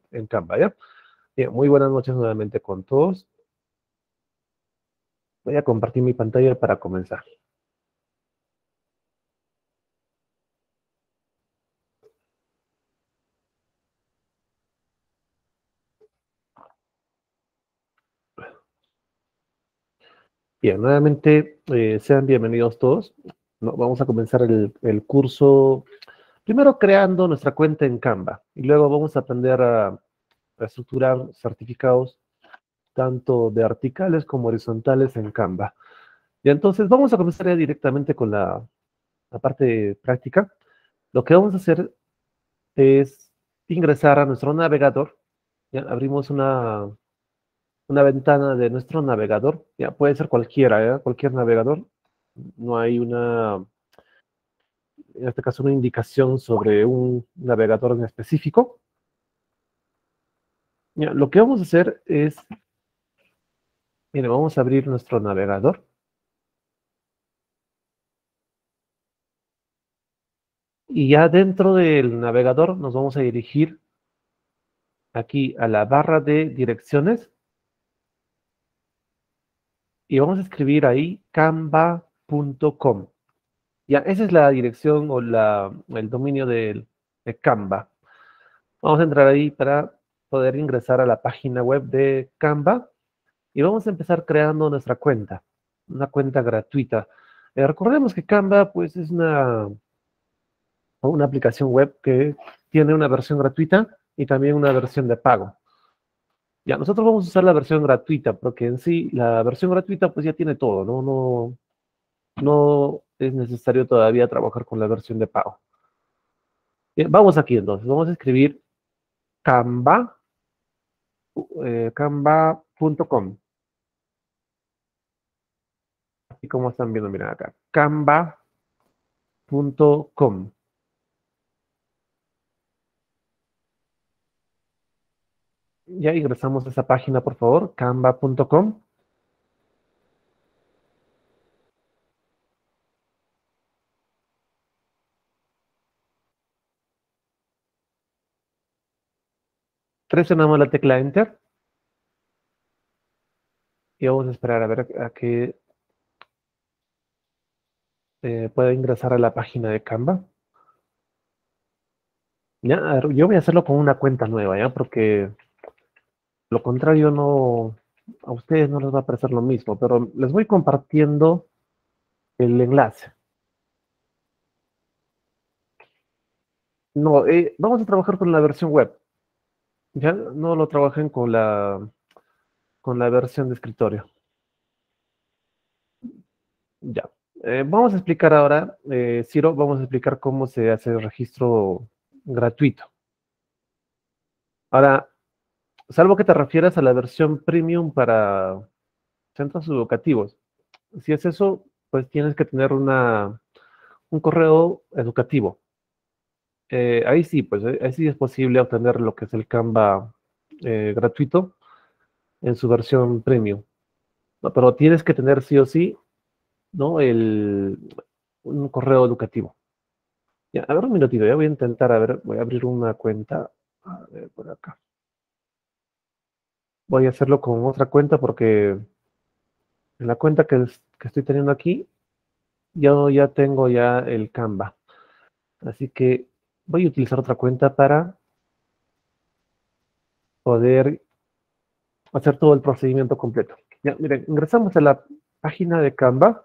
en Canva, ¿ya? Bien, muy buenas noches nuevamente con todos. Voy a compartir mi pantalla para comenzar. Bien, nuevamente sean bienvenidos todos. Vamos a comenzar el curso, primero creando nuestra cuenta en Canva y luego vamos a aprender a estructurar certificados tanto verticales como horizontales en Canva. Y entonces vamos a comenzar ya directamente con la parte práctica. Lo que vamos a hacer es ingresar a nuestro navegador. Ya abrimos una ventana de nuestro navegador. Ya puede ser cualquiera, ¿ya? Cualquier navegador. No hay en este caso, una indicación sobre un navegador en específico. Ya, lo que vamos a hacer es, mire, vamos a abrir nuestro navegador. Y ya dentro del navegador nos vamos a dirigir aquí a la barra de direcciones y vamos a escribir ahí canva.com. Ya, esa es la dirección o el dominio de Canva. Vamos a entrar ahí para poder ingresar a la página web de Canva y vamos a empezar creando nuestra cuenta, una cuenta gratuita. Recordemos que Canva pues es una aplicación web que tiene una versión gratuita y también una versión de pago. Ya, nosotros vamos a usar la versión gratuita porque en sí la versión gratuita pues ya tiene todo, ¿no? No es necesario todavía trabajar con la versión de pago. Bien, vamos aquí entonces, vamos a escribir Canva, canva.com. Así como están viendo, miren acá, canva.com. Ya ingresamos a esa página, por favor, canva.com. Presionamos la tecla Enter y vamos a esperar a ver a que pueda ingresar a la página de Canva. Ya, a ver, yo voy a hacerlo con una cuenta nueva, ¿ya? Porque lo contrario no, a ustedes no les va a parecer lo mismo, pero les voy compartiendo el enlace. No, vamos a trabajar con la versión web. Ya no lo trabajen con la versión de escritorio. Ya. Vamos a explicar ahora, Ciro, vamos a explicar cómo se hace el registro gratuito. Ahora, salvo que te refieras a la versión premium para centros educativos. Si es eso, pues tienes que tener un correo educativo. Ahí sí, pues ahí sí es posible obtener lo que es el Canva gratuito en su versión premium. No, pero tienes que tener sí o sí, ¿no? Un correo educativo. Ya, a ver un minutito, ya voy a intentar, a ver, voy a abrir una cuenta. A ver, por acá. Voy a hacerlo con otra cuenta porque en la cuenta que estoy teniendo aquí, yo ya tengo ya el Canva. Así que voy a utilizar otra cuenta para poder hacer todo el procedimiento completo. Ya, miren, ingresamos a la página de Canva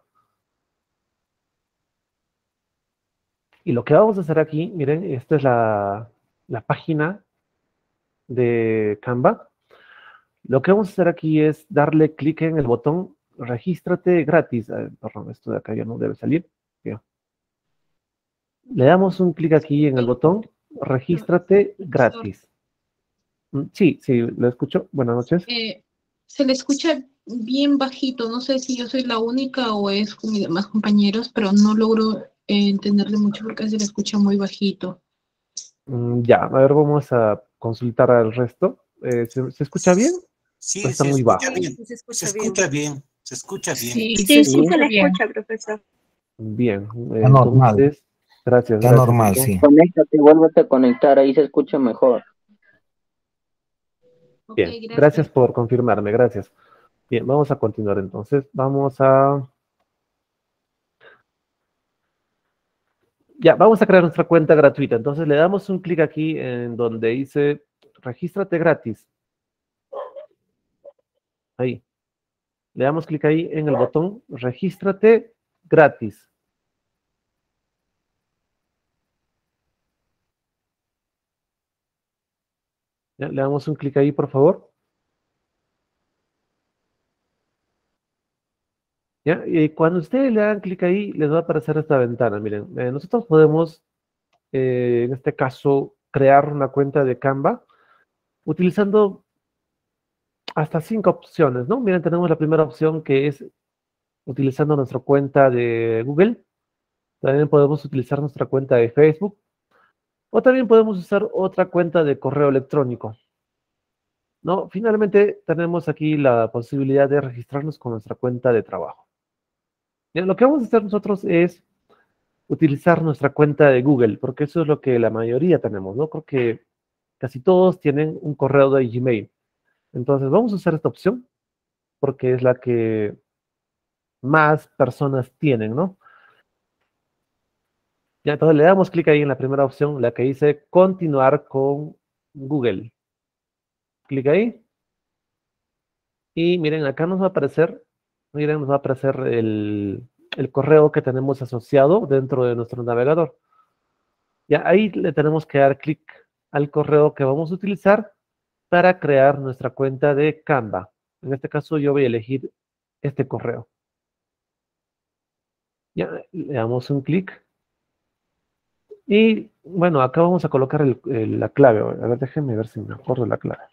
y lo que vamos a hacer aquí, miren, esta es la página de Canva. Lo que vamos a hacer aquí es darle clic en el botón regístrate gratis. Perdón, esto de acá ya no debe salir. Ya. Le damos un clic aquí en el botón regístrate gratis. Sí, sí, lo escucho. Buenas noches. Se le escucha bien bajito, no sé si yo soy la única o es con mis demás compañeros, pero no logro entenderle mucho porque se le escucha muy bajito. Ya, a ver, vamos a consultar al resto. ¿Se escucha bien? ¿O Sí, está se muy bajo? escucha bien. Se escucha bien. Se escucha bien. Sí, Sí, se sí se le bien. escucha, profesor. Bien, Está normal, entonces, gracias, está gracias. normal, Entonces, sí. Conéctate, vuélvete a conectar, ahí se escucha mejor. Ok, Bien, gracias. gracias por confirmarme, gracias. Bien, vamos a continuar entonces. Vamos a crear nuestra cuenta gratuita. Entonces le damos un clic aquí en donde dice regístrate gratis. Ahí. Le damos clic ahí en el botón regístrate gratis. ¿Ya? Le damos un clic ahí, por favor. ¿Ya? Y cuando ustedes le dan clic ahí, les va a aparecer esta ventana. Miren, nosotros podemos, en este caso, crear una cuenta de Canva utilizando hasta 5 opciones, ¿no? Miren, tenemos la primera opción que es utilizando nuestra cuenta de Google. También podemos utilizar nuestra cuenta de Facebook. O también podemos usar otra cuenta de correo electrónico, ¿no? Finalmente, tenemos aquí la posibilidad de registrarnos con nuestra cuenta de trabajo. Bien, lo que vamos a hacer nosotros es utilizar nuestra cuenta de Google, porque eso es lo que la mayoría tenemos, ¿no? Creo que casi todos tienen un correo de Gmail. Entonces, vamos a usar esta opción porque es la que más personas tienen, ¿no? Ya, entonces le damos clic ahí en la primera opción, la que dice continuar con Google. Clic ahí. Y miren, acá nos va a aparecer, miren, nos va a aparecer el correo que tenemos asociado dentro de nuestro navegador. Ya ahí le tenemos que dar clic al correo que vamos a utilizar para crear nuestra cuenta de Canva. En este caso yo voy a elegir este correo. Ya le damos un clic. Y bueno, acá vamos a colocar la clave. A ver, déjenme ver si me acuerdo la clave.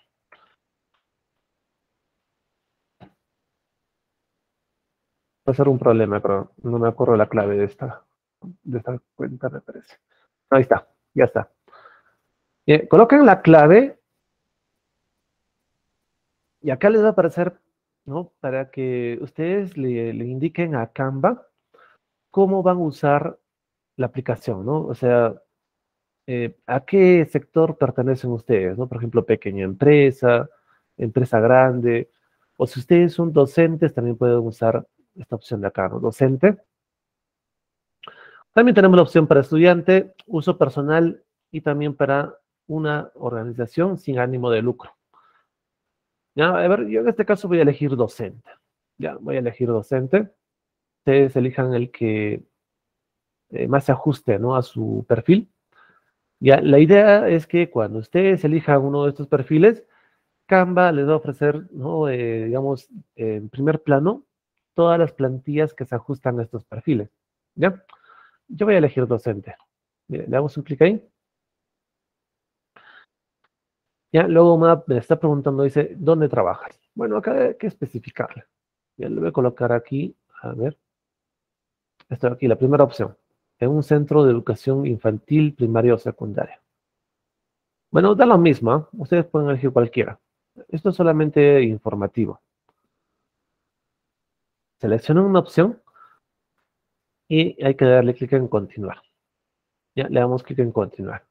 Va a ser un problema, pero no me acuerdo la clave de esta cuenta, me parece. Ahí está, ya está. Bien, coloquen la clave y acá les va a aparecer, ¿no? Para que ustedes le indiquen a Canva cómo van a usar la aplicación, ¿no? O sea, ¿a qué sector pertenecen ustedes, ¿no? Por ejemplo, pequeña empresa, empresa grande, o si ustedes son docentes, también pueden usar esta opción de acá, ¿no? Docente. También tenemos la opción para estudiante, uso personal y también para una organización sin ánimo de lucro. Ya, a ver, yo en este caso voy a elegir docente. Ya, voy a elegir docente. Ustedes elijan el que más se ajuste, ¿no? A su perfil. Ya, la idea es que cuando ustedes elijan uno de estos perfiles, Canva les va a ofrecer, ¿no? Digamos, en primer plano, todas las plantillas que se ajustan a estos perfiles. ¿Ya? Yo voy a elegir docente. Mire, le damos un clic ahí. Ya, luego me está preguntando, dice, ¿dónde trabajas? Bueno, acá hay que especificarle. Ya le voy a colocar aquí, a ver, esto aquí, la primera opción. En un centro de educación infantil, primaria o secundaria. Bueno, da lo mismo, ¿eh? Ustedes pueden elegir cualquiera. Esto es solamente informativo. Seleccionan una opción y hay que darle clic en continuar. Ya, le damos clic en continuar.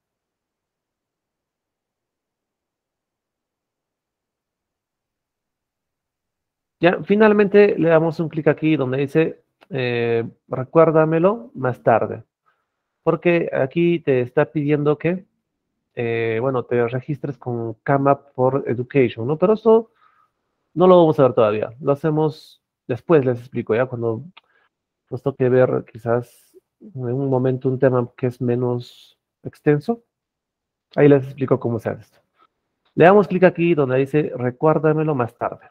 Ya, finalmente le damos un clic aquí donde dice, recuérdamelo más tarde. Porque aquí te está pidiendo que, bueno, te registres con Canva for Education, ¿no? Pero esto no lo vamos a ver todavía. Lo hacemos después, les explico, ya cuando nos toque ver quizás en un momento un tema que es menos extenso. Ahí les explico cómo se hace esto. Le damos clic aquí donde dice recuérdamelo más tarde.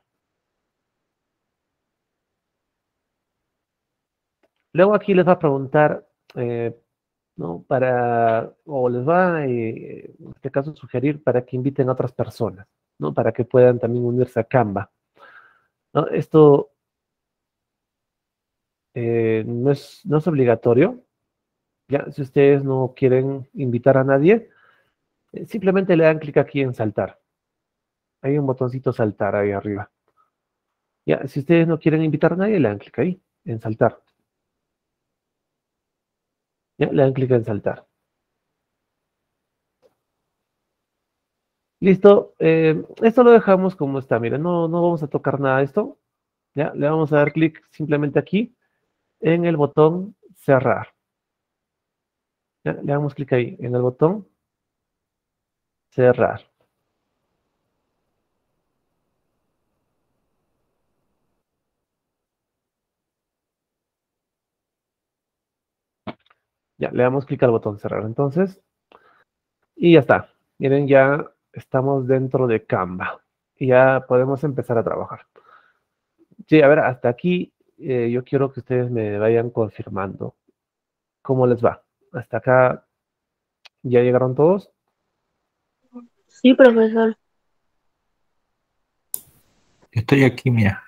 Luego aquí les va a preguntar, ¿no? O les va, en este caso, sugerir para que inviten a otras personas, ¿no? Para que puedan también unirse a Canva, ¿no? Esto no es obligatorio, ¿ya? Si ustedes no quieren invitar a nadie, simplemente le dan clic aquí en saltar. Hay un botoncito saltar ahí arriba. Ya, si ustedes no quieren invitar a nadie, le dan clic ahí, en saltar. Ya, le dan clic en saltar. Listo. Esto lo dejamos como está. Miren, no vamos a tocar nada de esto. Ya, le vamos a dar clic simplemente aquí en el botón cerrar. Ya, le damos clic ahí en el botón cerrar. Ya, le damos clic al botón cerrar entonces. Y ya está. Miren, ya estamos dentro de Canva. Y ya podemos empezar a trabajar. Sí, a ver, hasta aquí yo quiero que ustedes me vayan confirmando cómo les va. Hasta acá ya llegaron todos. Sí, profesor. Estoy aquí, mira.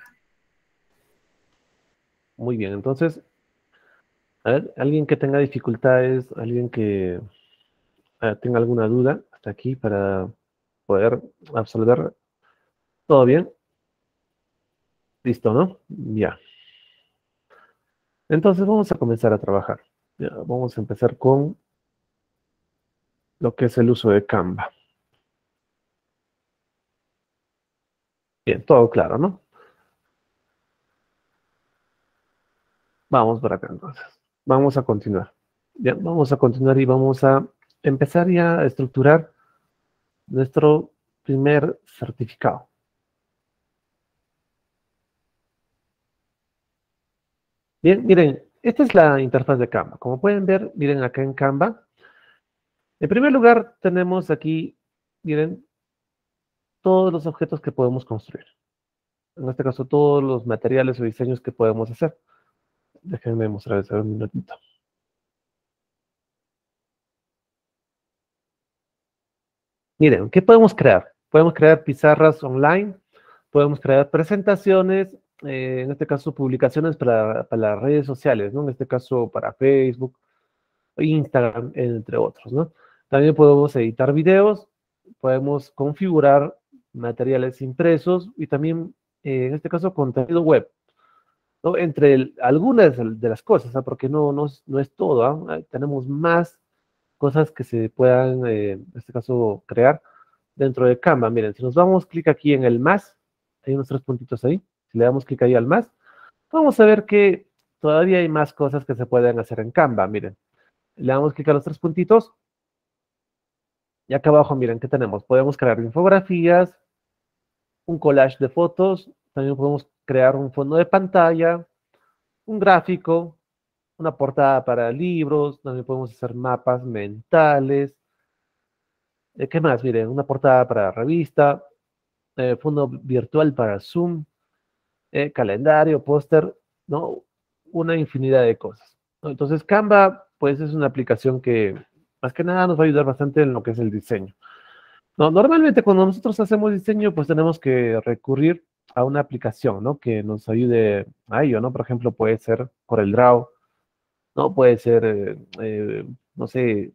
Muy bien, entonces, a ver, alguien que tenga dificultades, alguien que tenga alguna duda hasta aquí para poder absolver todo bien. Listo, ¿no? Ya. Entonces vamos a comenzar a trabajar. Ya, vamos a empezar con lo que es el uso de Canva. Bien, todo claro, ¿no? Vamos por acá entonces. Vamos a continuar. Bien, vamos a continuar y vamos a empezar ya a estructurar nuestro primer certificado. Bien, miren, esta es la interfaz de Canva. Como pueden ver, miren acá en Canva. En primer lugar, tenemos aquí, miren, todos los objetos que podemos construir. En este caso, todos los materiales o diseños que podemos hacer. Déjenme mostrarles un minutito. Miren, ¿qué podemos crear? Podemos crear pizarras online, podemos crear presentaciones, en este caso publicaciones para las redes sociales, ¿no? En este caso para Facebook, Instagram, entre otros, ¿no? También podemos editar videos, podemos configurar materiales impresos y también, en este caso, contenido web, ¿no? Entre algunas de las cosas, ¿ah? Porque no es todo, ¿ah? Tenemos más cosas que se puedan, en este caso, crear dentro de Canva. Miren, si nos damos clic aquí en el más, hay unos 3 puntitos ahí, si le damos clic ahí al más, vamos a ver que todavía hay más cosas que se pueden hacer en Canva. Miren, le damos clic a los 3 puntitos y acá abajo, miren, ¿qué tenemos? Podemos crear infografías, un collage de fotos, también podemos crear un fondo de pantalla, un gráfico, una portada para libros, también podemos hacer mapas mentales. ¿Qué más? Miren, una portada para revista, fondo virtual para Zoom, calendario, póster, ¿no? Una infinidad de cosas, ¿no? Entonces, Canva, pues es una aplicación que más que nada nos va a ayudar bastante en lo que es el diseño. No, normalmente cuando nosotros hacemos diseño, pues tenemos que recurrir a una aplicación, ¿no? Que nos ayude a ello, ¿no? Por ejemplo, puede ser CorelDRAW, ¿no? Puede ser, no sé,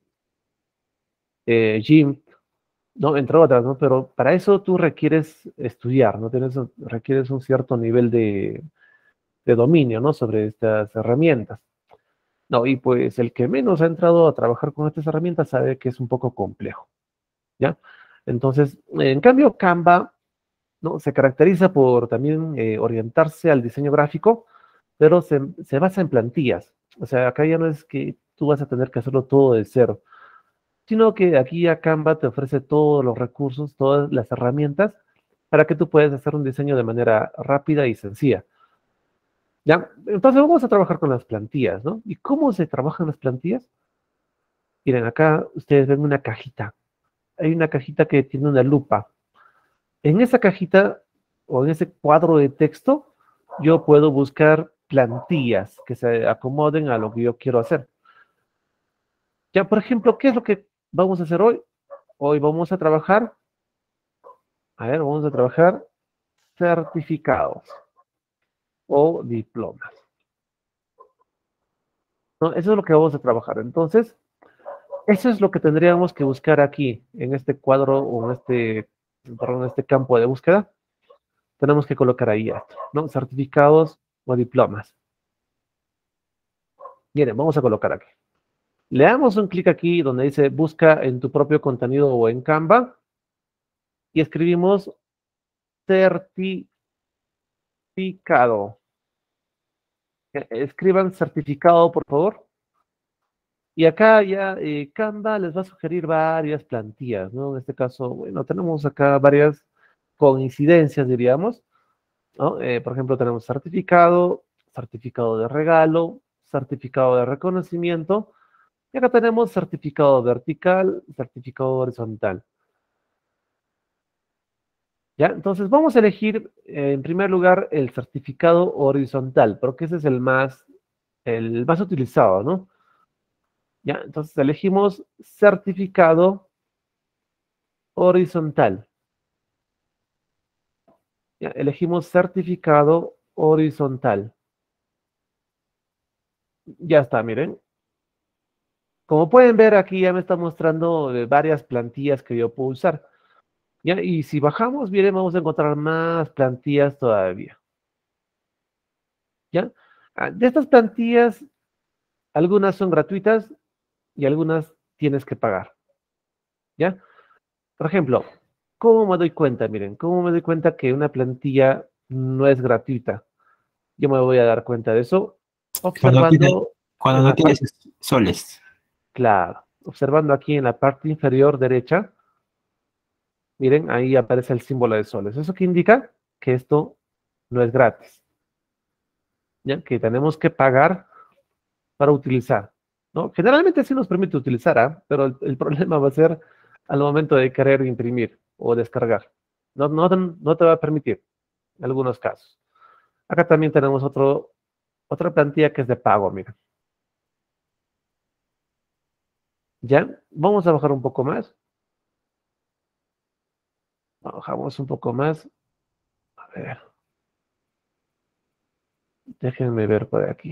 GIMP, ¿no? Entre otras, ¿no? Pero para eso tú requieres estudiar, ¿no? Requieres un cierto nivel de dominio, ¿no? Sobre estas herramientas. No, y pues el que menos ha entrado a trabajar con estas herramientas sabe que es un poco complejo, ¿ya? Entonces, en cambio, Canva, ¿no? Se caracteriza por también orientarse al diseño gráfico, pero se basa en plantillas. O sea, acá ya no es que tú vas a tener que hacerlo todo de cero, sino que aquí ya Canva te ofrece todos los recursos, todas las herramientas para que tú puedas hacer un diseño de manera rápida y sencilla. ¿Ya? Entonces vamos a trabajar con las plantillas, ¿no? ¿Y cómo se trabajan las plantillas? Miren, acá ustedes ven una cajita. Hay una cajita que tiene una lupa. En esa cajita o en ese cuadro de texto, yo puedo buscar plantillas que se acomoden a lo que yo quiero hacer. Ya, por ejemplo, ¿qué es lo que vamos a hacer hoy? Hoy vamos a trabajar, vamos a trabajar certificados o diplomas, ¿no? Eso es lo que vamos a trabajar. Entonces, eso es lo que tendríamos que buscar aquí, en este cuadro o perdón, en este campo de búsqueda. Tenemos que colocar ahí esto, ¿no? Certificados o diplomas. Miren, vamos a colocar aquí. Le damos un clic aquí donde dice busca en tu propio contenido o en Canva. y escribimos certificado. Escriban certificado, por favor. Y acá ya Canva les va a sugerir varias plantillas, ¿no? En este caso, bueno, tenemos acá varias coincidencias, diríamos, ¿no? Por ejemplo, tenemos certificado, certificado de regalo, certificado de reconocimiento, y acá tenemos certificado vertical, certificado horizontal. ¿Ya? Entonces vamos a elegir en primer lugar el certificado horizontal, porque ese es el más utilizado, ¿no? ¿Ya? Entonces elegimos certificado horizontal. ¿Ya? Elegimos certificado horizontal. Ya está, miren. Como pueden ver, aquí ya me está mostrando varias plantillas que yo puedo usar. ¿Ya? Y si bajamos, miren, vamos a encontrar más plantillas todavía. ¿Ya? De estas plantillas, algunas son gratuitas y algunas tienes que pagar. ¿Ya? Por ejemplo, ¿cómo me doy cuenta? Miren, ¿cómo me doy cuenta que una plantilla no es gratuita? Yo me voy a dar cuenta de eso observando Cuando no tienes soles. claro, observando aquí en la parte inferior derecha, miren, ahí aparece el símbolo de soles. ¿Eso qué indica? Que esto no es gratis. ¿Ya? Que tenemos que pagar para utilizar, ¿no? Generalmente sí nos permite utilizar, ¿ah? Pero el problema va a ser al momento de querer imprimir o descargar. No te va a permitir en algunos casos. Acá también tenemos otra plantilla que es de pago, mira. ¿Ya? Vamos a bajar un poco más. Bajamos un poco más. A ver. Déjenme ver por aquí.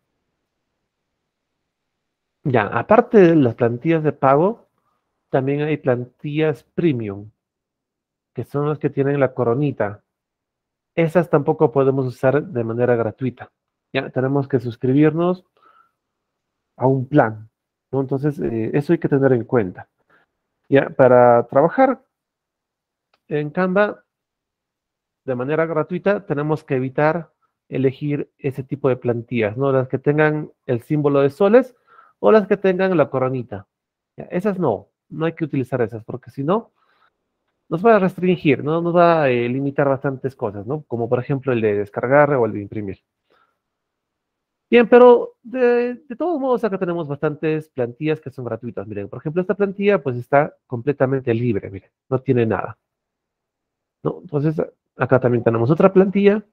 Ya, aparte de las plantillas de pago, también hay plantillas premium, que son las que tienen la coronita. Esas tampoco podemos usar de manera gratuita. Ya, tenemos que suscribirnos a un plan, ¿no? Entonces, eso hay que tener en cuenta. Ya, para trabajar en Canva de manera gratuita, tenemos que evitar elegir ese tipo de plantillas, ¿no? Las que tengan el símbolo de soles o las que tengan la coronita. Ya, esas no hay que utilizar esas, porque si no, nos va a restringir, ¿no? Nos va a limitar bastantes cosas, ¿no? Como por ejemplo el de descargar o el de imprimir. Bien, pero de todos modos acá tenemos bastantes plantillas que son gratuitas. Miren, por ejemplo, esta plantilla pues está completamente libre, miren, no tiene nada, ¿no? Entonces, acá también tenemos otra plantilla.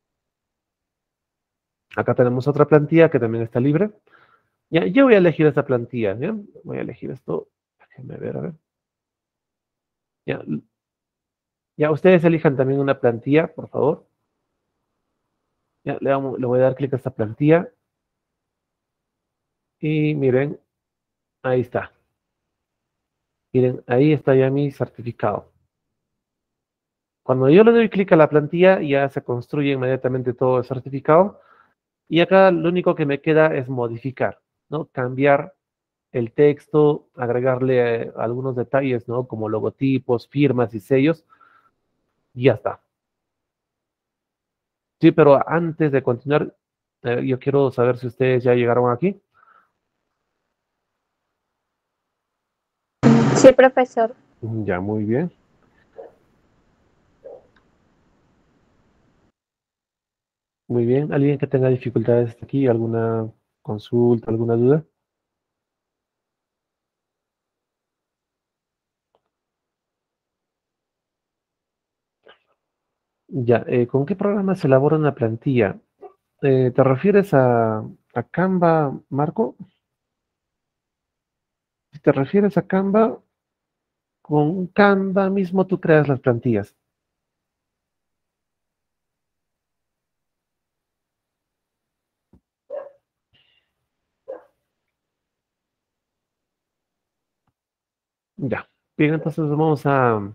Acá tenemos otra plantilla que también está libre. Ya, yo voy a elegir esta plantilla, ¿bien? Voy a elegir esto. Déjenme ver, a ver. Ya, ya ustedes elijan también una plantilla, por favor. Ya, le voy a dar clic a esta plantilla. Y miren, ahí está. Miren, ahí está ya mi certificado. Cuando yo le doy clic a la plantilla, ya se construye inmediatamente todo el certificado. Y acá lo único que me queda es modificar, ¿no? Cambiar el texto, agregarle algunos detalles, ¿no? Como logotipos, firmas y sellos. Y ya está. Sí, pero antes de continuar, yo quiero saber si ustedes ya llegaron aquí. Sí, profesor. Ya, muy bien. Muy bien. ¿Alguien que tenga dificultades hasta aquí? ¿Alguna consulta, alguna duda? Ya, ¿con qué programa se elabora una plantilla? ¿Te refieres a Canva, Marco? Si te refieres a Canva, con Canva mismo tú creas las plantillas. Ya. Bien, entonces vamos a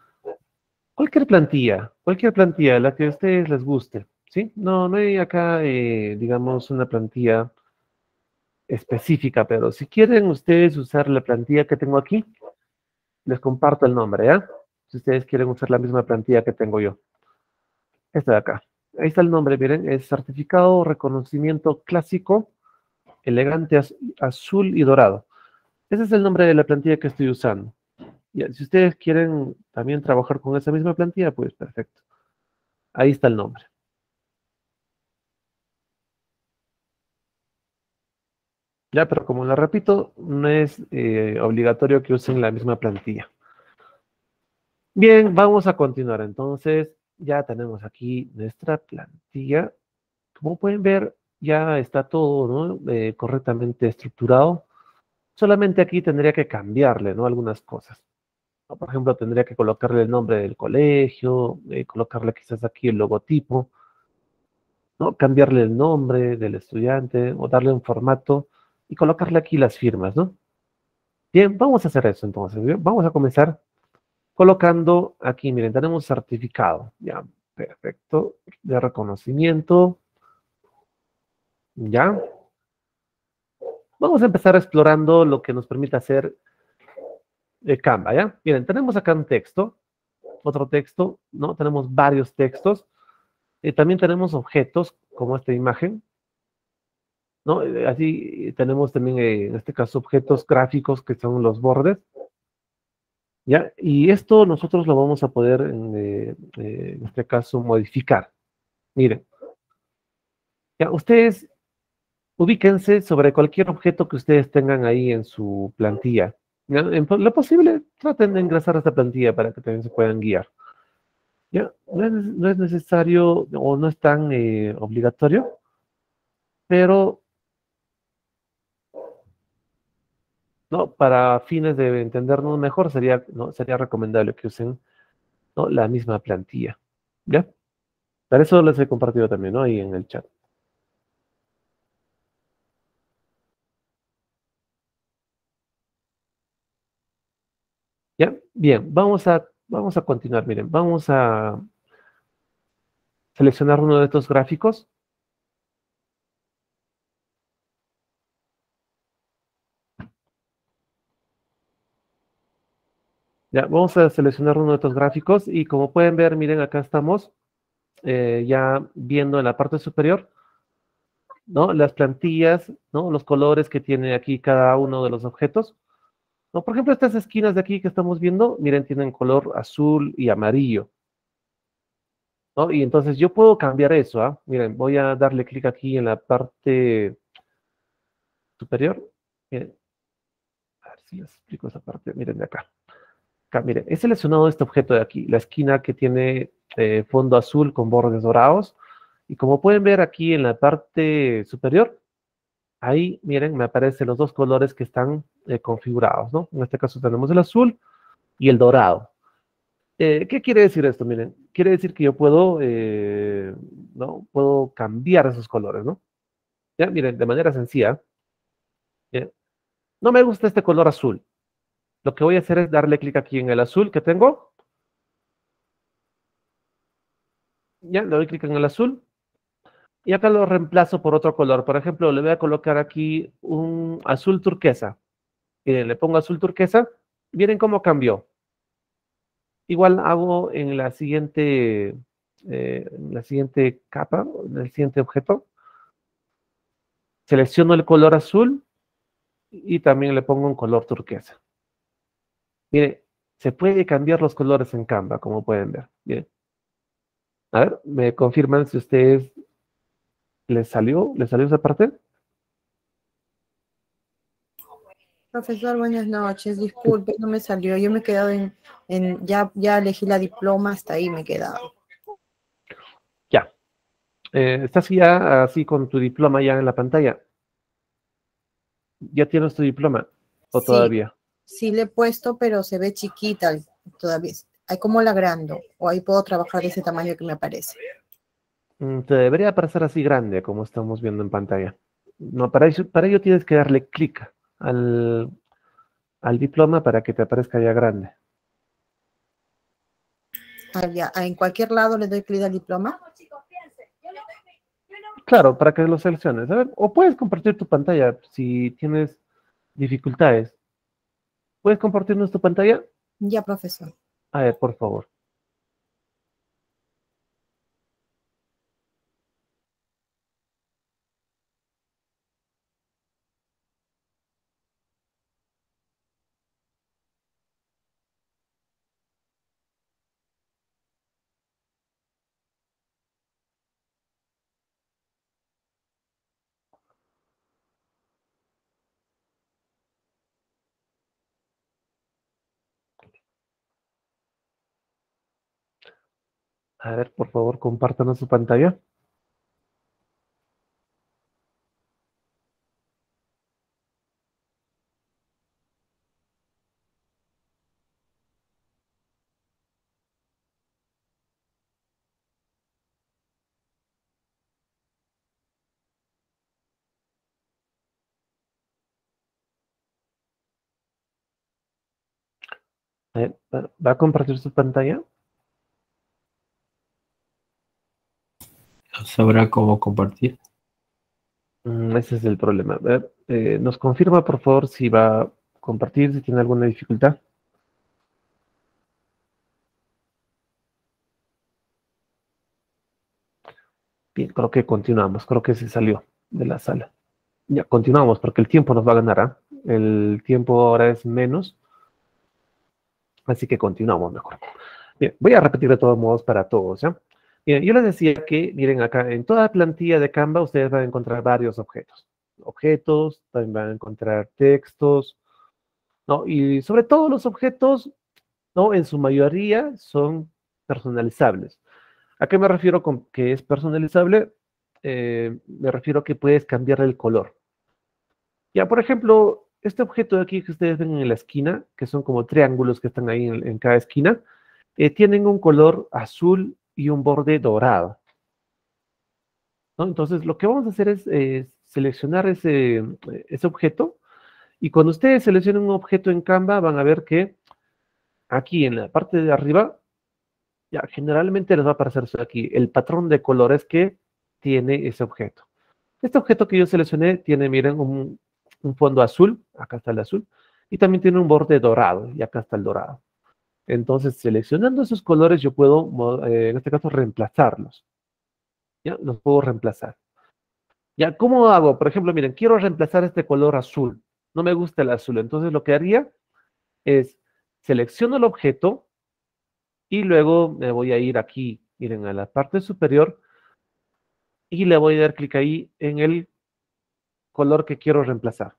cualquier plantilla, la que a ustedes les guste, ¿sí? No hay acá, digamos, una plantilla específica, pero si quieren ustedes usar la plantilla que tengo aquí, les comparto el nombre, ¿ya? si ustedes quieren usar la misma plantilla que tengo yo. Esta de acá. Ahí está el nombre, miren, es Certificado Reconocimiento Clásico, Elegante Azul y Dorado. Ese es el nombre de la plantilla que estoy usando. Ya, si ustedes quieren también trabajar con esa misma plantilla, pues perfecto. Ahí está el nombre. Ya, pero como lo repito, no es obligatorio que usen la misma plantilla. Bien, vamos a continuar. Entonces, ya tenemos aquí nuestra plantilla. Como pueden ver, ya está todo, ¿no? Correctamente estructurado. Solamente aquí tendría que cambiarle, ¿no? Algunas cosas. ¿No? Por ejemplo, tendría que colocarle el nombre del colegio, colocarle quizás aquí el logotipo, ¿no? Cambiarle el nombre del estudiante o darle un formato y colocarle aquí las firmas, ¿no? Bien, vamos a hacer eso entonces. ¿Bien? Vamos a comenzar colocando aquí, miren, tenemos certificado. Ya, perfecto. De reconocimiento. Ya. Vamos a empezar explorando lo que nos permite hacer Canva, ¿ya? Miren, tenemos acá un texto, otro texto, ¿no? Tenemos varios textos. También tenemos objetos, como esta imagen, ¿no? Así tenemos también, en este caso, objetos gráficos que son los bordes, ¿ya? Y esto nosotros lo vamos a poder, en este caso, modificar. Miren, ya, ustedes ubíquense sobre cualquier objeto que ustedes tengan ahí en su plantilla. ¿Ya? En lo posible, traten de ingresar a esta plantilla para que también se puedan guiar. ¿Ya? No es necesario o no es tan obligatorio, pero ¿no? Para fines de entendernos mejor, sería, ¿no? Sería recomendable que usen, ¿no? La misma plantilla. ¿Ya? Para eso les he compartido también, ¿no? Ahí en el chat. ¿Ya? Bien, vamos a continuar. Miren, vamos a seleccionar uno de estos gráficos. Ya, vamos a seleccionar uno de estos gráficos y como pueden ver, miren, acá estamos ya viendo en la parte superior, ¿no? Las plantillas, ¿no? Los colores que tiene aquí cada uno de los objetos. ¿No? Por ejemplo, estas esquinas de aquí que estamos viendo, miren, tienen color azul y amarillo. ¿No? Y entonces yo puedo cambiar eso, ¿ah? Miren, voy a darle clic aquí en la parte superior. Miren, a ver si les explico esa parte. Miren de acá. Acá, miren, he seleccionado este objeto de aquí, la esquina que tiene fondo azul con bordes dorados. Y como pueden ver aquí en la parte superior, ahí, miren, me aparecen los dos colores que están configurados, ¿no? En este caso tenemos el azul y el dorado. ¿Qué quiere decir esto? Miren, quiere decir que yo puedo, ¿no? Puedo cambiar esos colores, ¿no? Ya, miren, de manera sencilla. ¿Ya? No me gusta este color azul. Lo que voy a hacer es darle clic aquí en el azul que tengo. Ya, le doy clic en el azul. Y acá lo reemplazo por otro color. Por ejemplo, le voy a colocar aquí un azul turquesa. Miren, le pongo azul turquesa. Miren cómo cambió. Igual hago en la siguiente capa, en el siguiente objeto. Selecciono el color azul y también le pongo un color turquesa. Mire, se puede cambiar los colores en Canva, como pueden ver. Miren. A ver, me confirman si a ustedes les salió esa parte. Profesor, buenas noches. Disculpe, no me salió. Yo me he quedado ya elegí la diploma, hasta ahí me he quedado. Ya. ¿Estás ya así con tu diploma ya en la pantalla? ¿Ya tienes tu diploma? ¿O Sí, todavía? sí le he puesto, pero se ve chiquita todavía. Hay como la agrando, o ahí puedo trabajar de ese tamaño que me aparece. Te debería aparecer así grande, como estamos viendo en pantalla. No, para ello tienes que darle clic al diploma para que te aparezca ya grande. Ah, ya. En cualquier lado le doy clic al diploma. Claro, para que lo selecciones. A ver, o puedes compartir tu pantalla si tienes dificultades. ¿Puedes compartirnos tu pantalla? Ya, profesor. A ver, por favor. A ver, por favor, compártanos su pantalla. A ver, ¿va a compartir su pantalla? No sabrá cómo compartir. Ese es el problema. A ver, nos confirma, por favor, si va a compartir, si tiene alguna dificultad. Bien, creo que continuamos. Creo que se salió de la sala. Ya, continuamos, porque el tiempo nos va a ganar, ¿ah? El tiempo ahora es menos, así que continuamos mejor. Bien, voy a repetir de todos modos para todos, ¿ya? Bien, yo les decía que, miren acá, en toda plantilla de Canva ustedes van a encontrar varios objetos. Objetos, también van a encontrar textos, ¿no? Y sobre todo los objetos, ¿no? En su mayoría son personalizables. ¿A qué me refiero con que es personalizable? Me refiero a que puedes cambiarle el color. Ya, por ejemplo, este objeto de aquí que ustedes ven en la esquina, que son como triángulos que están ahí en cada esquina, tienen un color azul y un borde dorado, ¿no? Entonces, lo que vamos a hacer es seleccionar ese objeto, y cuando ustedes seleccionen un objeto en Canva, van a ver que aquí en la parte de arriba, ya generalmente les va a aparecer eso de aquí, el patrón de colores que tiene ese objeto. Este objeto que yo seleccioné tiene, miren, un fondo azul, acá está el azul, y también tiene un borde dorado, y acá está el dorado. Entonces, seleccionando esos colores, yo puedo, en este caso, reemplazarlos. ¿Ya? Los puedo reemplazar. ¿Ya? ¿Cómo hago? Por ejemplo, miren, quiero reemplazar este color azul. No me gusta el azul. Entonces, lo que haría es, selecciono el objeto y luego me voy a ir aquí, miren, a la parte superior y le voy a dar clic ahí en el color que quiero reemplazar.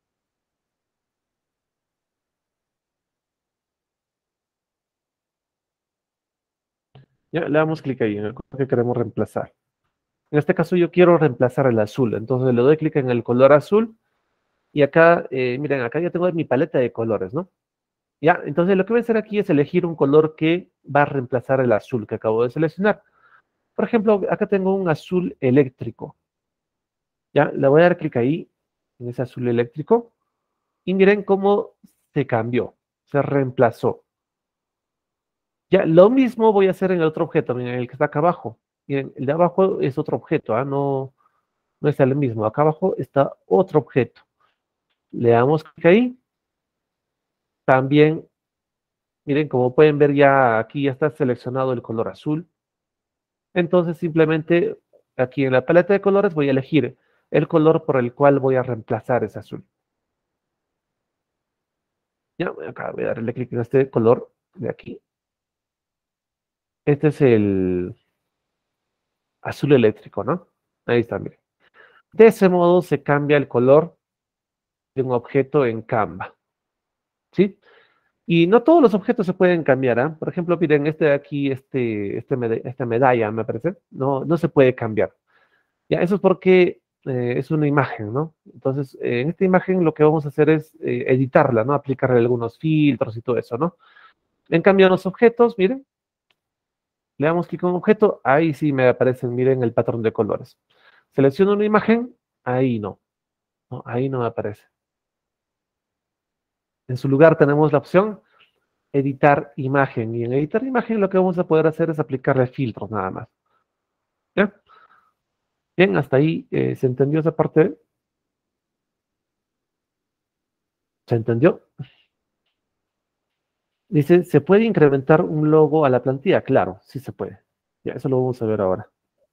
Ya, le damos clic ahí en el color que queremos reemplazar. En este caso yo quiero reemplazar el azul, entonces le doy clic en el color azul y acá, miren, acá ya tengo mi paleta de colores, ¿no? Ya, entonces lo que voy a hacer aquí es elegir un color que va a reemplazar el azul que acabo de seleccionar. Por ejemplo, acá tengo un azul eléctrico. Ya, le voy a dar clic ahí, en ese azul eléctrico, y miren cómo se cambió, se reemplazó. Ya, lo mismo voy a hacer en el otro objeto, miren, el que está acá abajo. Miren, el de abajo es otro objeto, ¿ah? No, no es el mismo. Acá abajo está otro objeto. Le damos clic ahí. También, miren, como pueden ver ya aquí ya está seleccionado el color azul. Entonces simplemente aquí en la paleta de colores voy a elegir el color por el cual voy a reemplazar ese azul. Ya, acá voy a darle clic en este color de aquí. Este es el azul eléctrico, ¿no? Ahí está, miren. De ese modo se cambia el color de un objeto en Canva, ¿sí? Y no todos los objetos se pueden cambiar, ¿ah? Por ejemplo, miren, este de aquí, esta medalla, me parece, no se puede cambiar. Ya, eso es porque es una imagen, ¿no? Entonces, en esta imagen lo que vamos a hacer es editarla, ¿no? Aplicarle algunos filtros y todo eso, ¿no? En cambio, en los objetos, miren, le damos clic en un objeto, ahí sí me aparecen, miren, el patrón de colores. Selecciono una imagen, ahí no, ahí no me aparece. En su lugar tenemos la opción editar imagen, y en editar imagen lo que vamos a poder hacer es aplicarle filtros nada más. ¿Ya? Bien, hasta ahí se entendió esa parte. ¿Se entendió? Dice, ¿se puede incrementar un logo a la plantilla? Claro, sí se puede. Ya, eso lo vamos a ver ahora.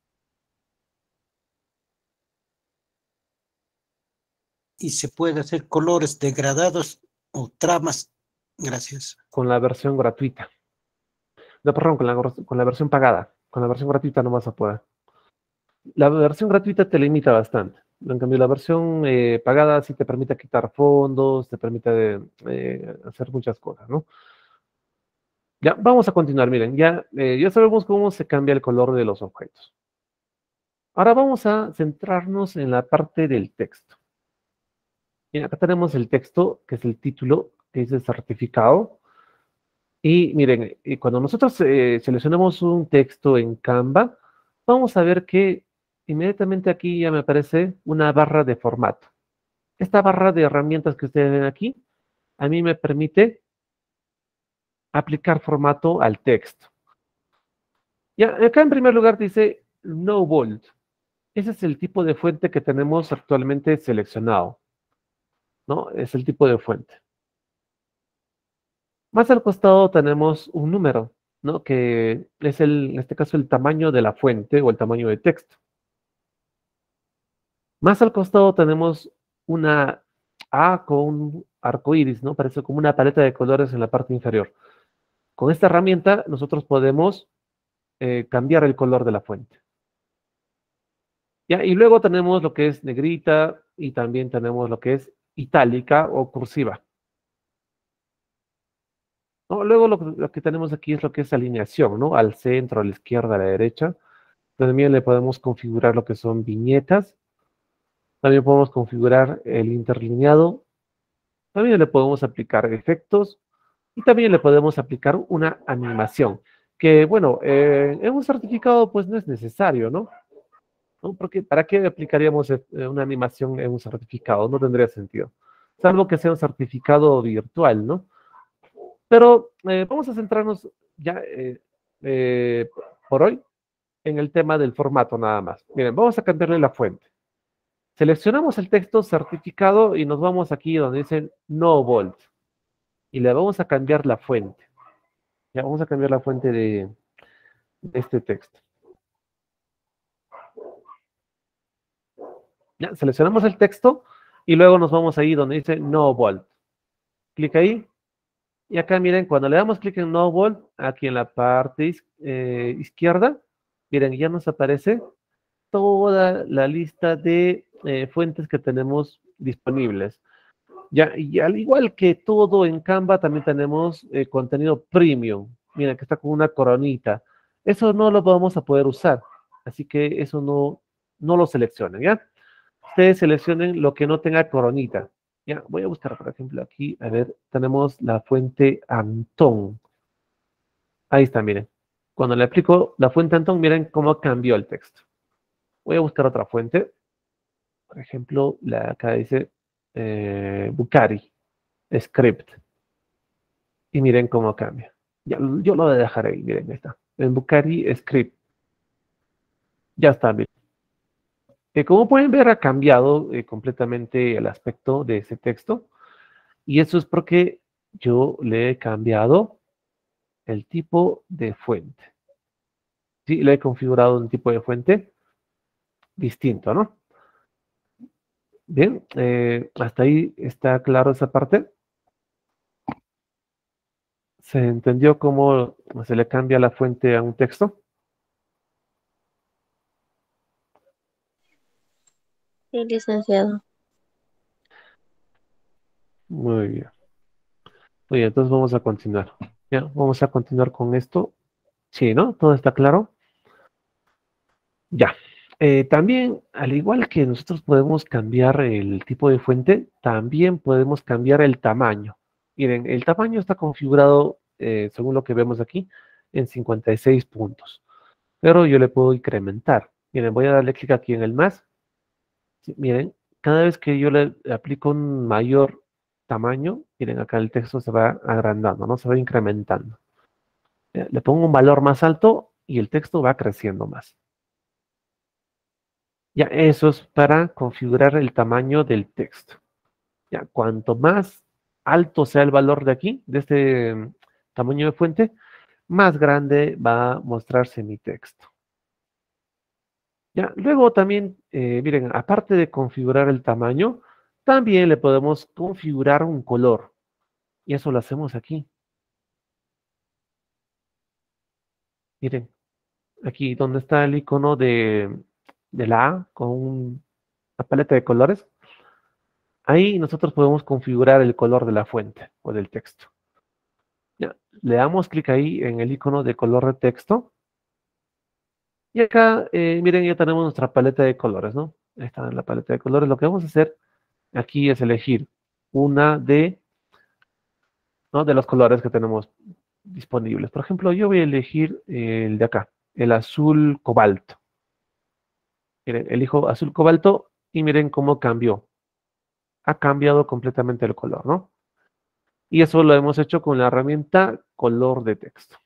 Y se puede hacer colores degradados o tramas. Gracias. Con la versión gratuita. No, perdón, con la versión pagada. Con la versión gratuita no vas a poder. La versión gratuita te limita bastante. En cambio, la versión pagada sí te permite quitar fondos, te permite hacer muchas cosas, ¿no? Ya, vamos a continuar. Miren, ya sabemos cómo se cambia el color de los objetos. Ahora vamos a centrarnos en la parte del texto. Bien, acá tenemos el texto, que es el título, que dice certificado. Y miren, cuando nosotros seleccionamos un texto en Canva, vamos a ver que inmediatamente aquí ya me aparece una barra de formato. Esta barra de herramientas que ustedes ven aquí, a mí me permite aplicar formato al texto. Ya, acá en primer lugar dice No Bold. Ese es el tipo de fuente que tenemos actualmente seleccionado, ¿no? Es el tipo de fuente. Más al costado tenemos un número, ¿no? Que es en este caso el tamaño de la fuente o el tamaño de texto. Más al costado tenemos una A con un arco iris, ¿no? Parece como una paleta de colores en la parte inferior. Con esta herramienta nosotros podemos cambiar el color de la fuente. ¿Ya? Y luego tenemos lo que es negrita y también tenemos lo que es itálica o cursiva. ¿No? Luego lo que tenemos aquí es lo que es alineación, ¿no? Al centro, a la izquierda, a la derecha. También le podemos configurar lo que son viñetas. También podemos configurar el interlineado. También le podemos aplicar efectos. Y también le podemos aplicar una animación. Que, bueno, en un certificado pues no es necesario, ¿no? ¿No? Porque ¿para qué aplicaríamos una animación en un certificado? No tendría sentido. Salvo que sea un certificado virtual, ¿no? Pero vamos a centrarnos ya por hoy en el tema del formato nada más. Miren, vamos a cambiarle la fuente. Seleccionamos el texto certificado y nos vamos aquí donde dice No Bold. Y le vamos a cambiar la fuente. Ya vamos a cambiar la fuente de este texto. Ya, seleccionamos el texto y luego nos vamos ahí donde dice No Bold. Clic ahí. Y acá miren, cuando le damos clic en No Bold, aquí en la parte izquierda, miren, ya nos aparece toda la lista de fuentes que tenemos disponibles. Ya, y al igual que todo en Canva, también tenemos contenido premium. Miren, que está con una coronita. Eso no lo vamos a poder usar. Así que eso no lo seleccionen, ¿ya? Ustedes seleccionen lo que no tenga coronita. Ya, voy a buscar, por ejemplo, aquí, a ver, tenemos la fuente Antón. Ahí está, miren. Cuando le aplico la fuente Antón, miren cómo cambió el texto. Voy a buscar otra fuente. Por ejemplo, acá dice Bucari, Script. Y miren cómo cambia. Ya, yo lo voy a dejar ahí, miren, ahí está. En Bucari, Script. Ya está, miren. Como pueden ver, ha cambiado completamente el aspecto de ese texto. Y eso es porque yo le he cambiado el tipo de fuente. Sí, le he configurado un tipo de fuente distinto, ¿no? Bien, hasta ahí está claro esa parte. ¿Se entendió cómo se le cambia la fuente a un texto? Sí, licenciado. Muy bien. Muy bien, entonces vamos a continuar. Ya, vamos a continuar con esto. Sí, ¿no? ¿Todo está claro? Ya. También, al igual que nosotros podemos cambiar el tipo de fuente, también podemos cambiar el tamaño. Miren, el tamaño está configurado, según lo que vemos aquí, en 56 puntos. Pero yo le puedo incrementar. Miren, voy a darle clic aquí en el más. Sí, miren, cada vez que yo le aplico un mayor tamaño, miren, acá el texto se va agrandando, ¿no? Se va incrementando. Le pongo un valor más alto y el texto va creciendo más. Ya, eso es para configurar el tamaño del texto. Ya, cuanto más alto sea el valor de aquí, de este tamaño de fuente, más grande va a mostrarse mi texto. Ya, luego también, miren, aparte de configurar el tamaño, también le podemos configurar un color. Y eso lo hacemos aquí. Miren, aquí donde está el icono de la A con una paleta de colores. Ahí nosotros podemos configurar el color de la fuente o del texto. Ya, le damos clic ahí en el icono de color de texto. Y acá, miren, ya tenemos nuestra paleta de colores, ¿no? Ahí está la paleta de colores. Lo que vamos a hacer aquí es elegir una ¿no? de los colores que tenemos disponibles. Por ejemplo, yo voy a elegir el de acá, el azul cobalto. Miren, elijo azul cobalto y miren cómo cambió. Ha cambiado completamente el color, ¿no? Y eso lo hemos hecho con la herramienta color de texto.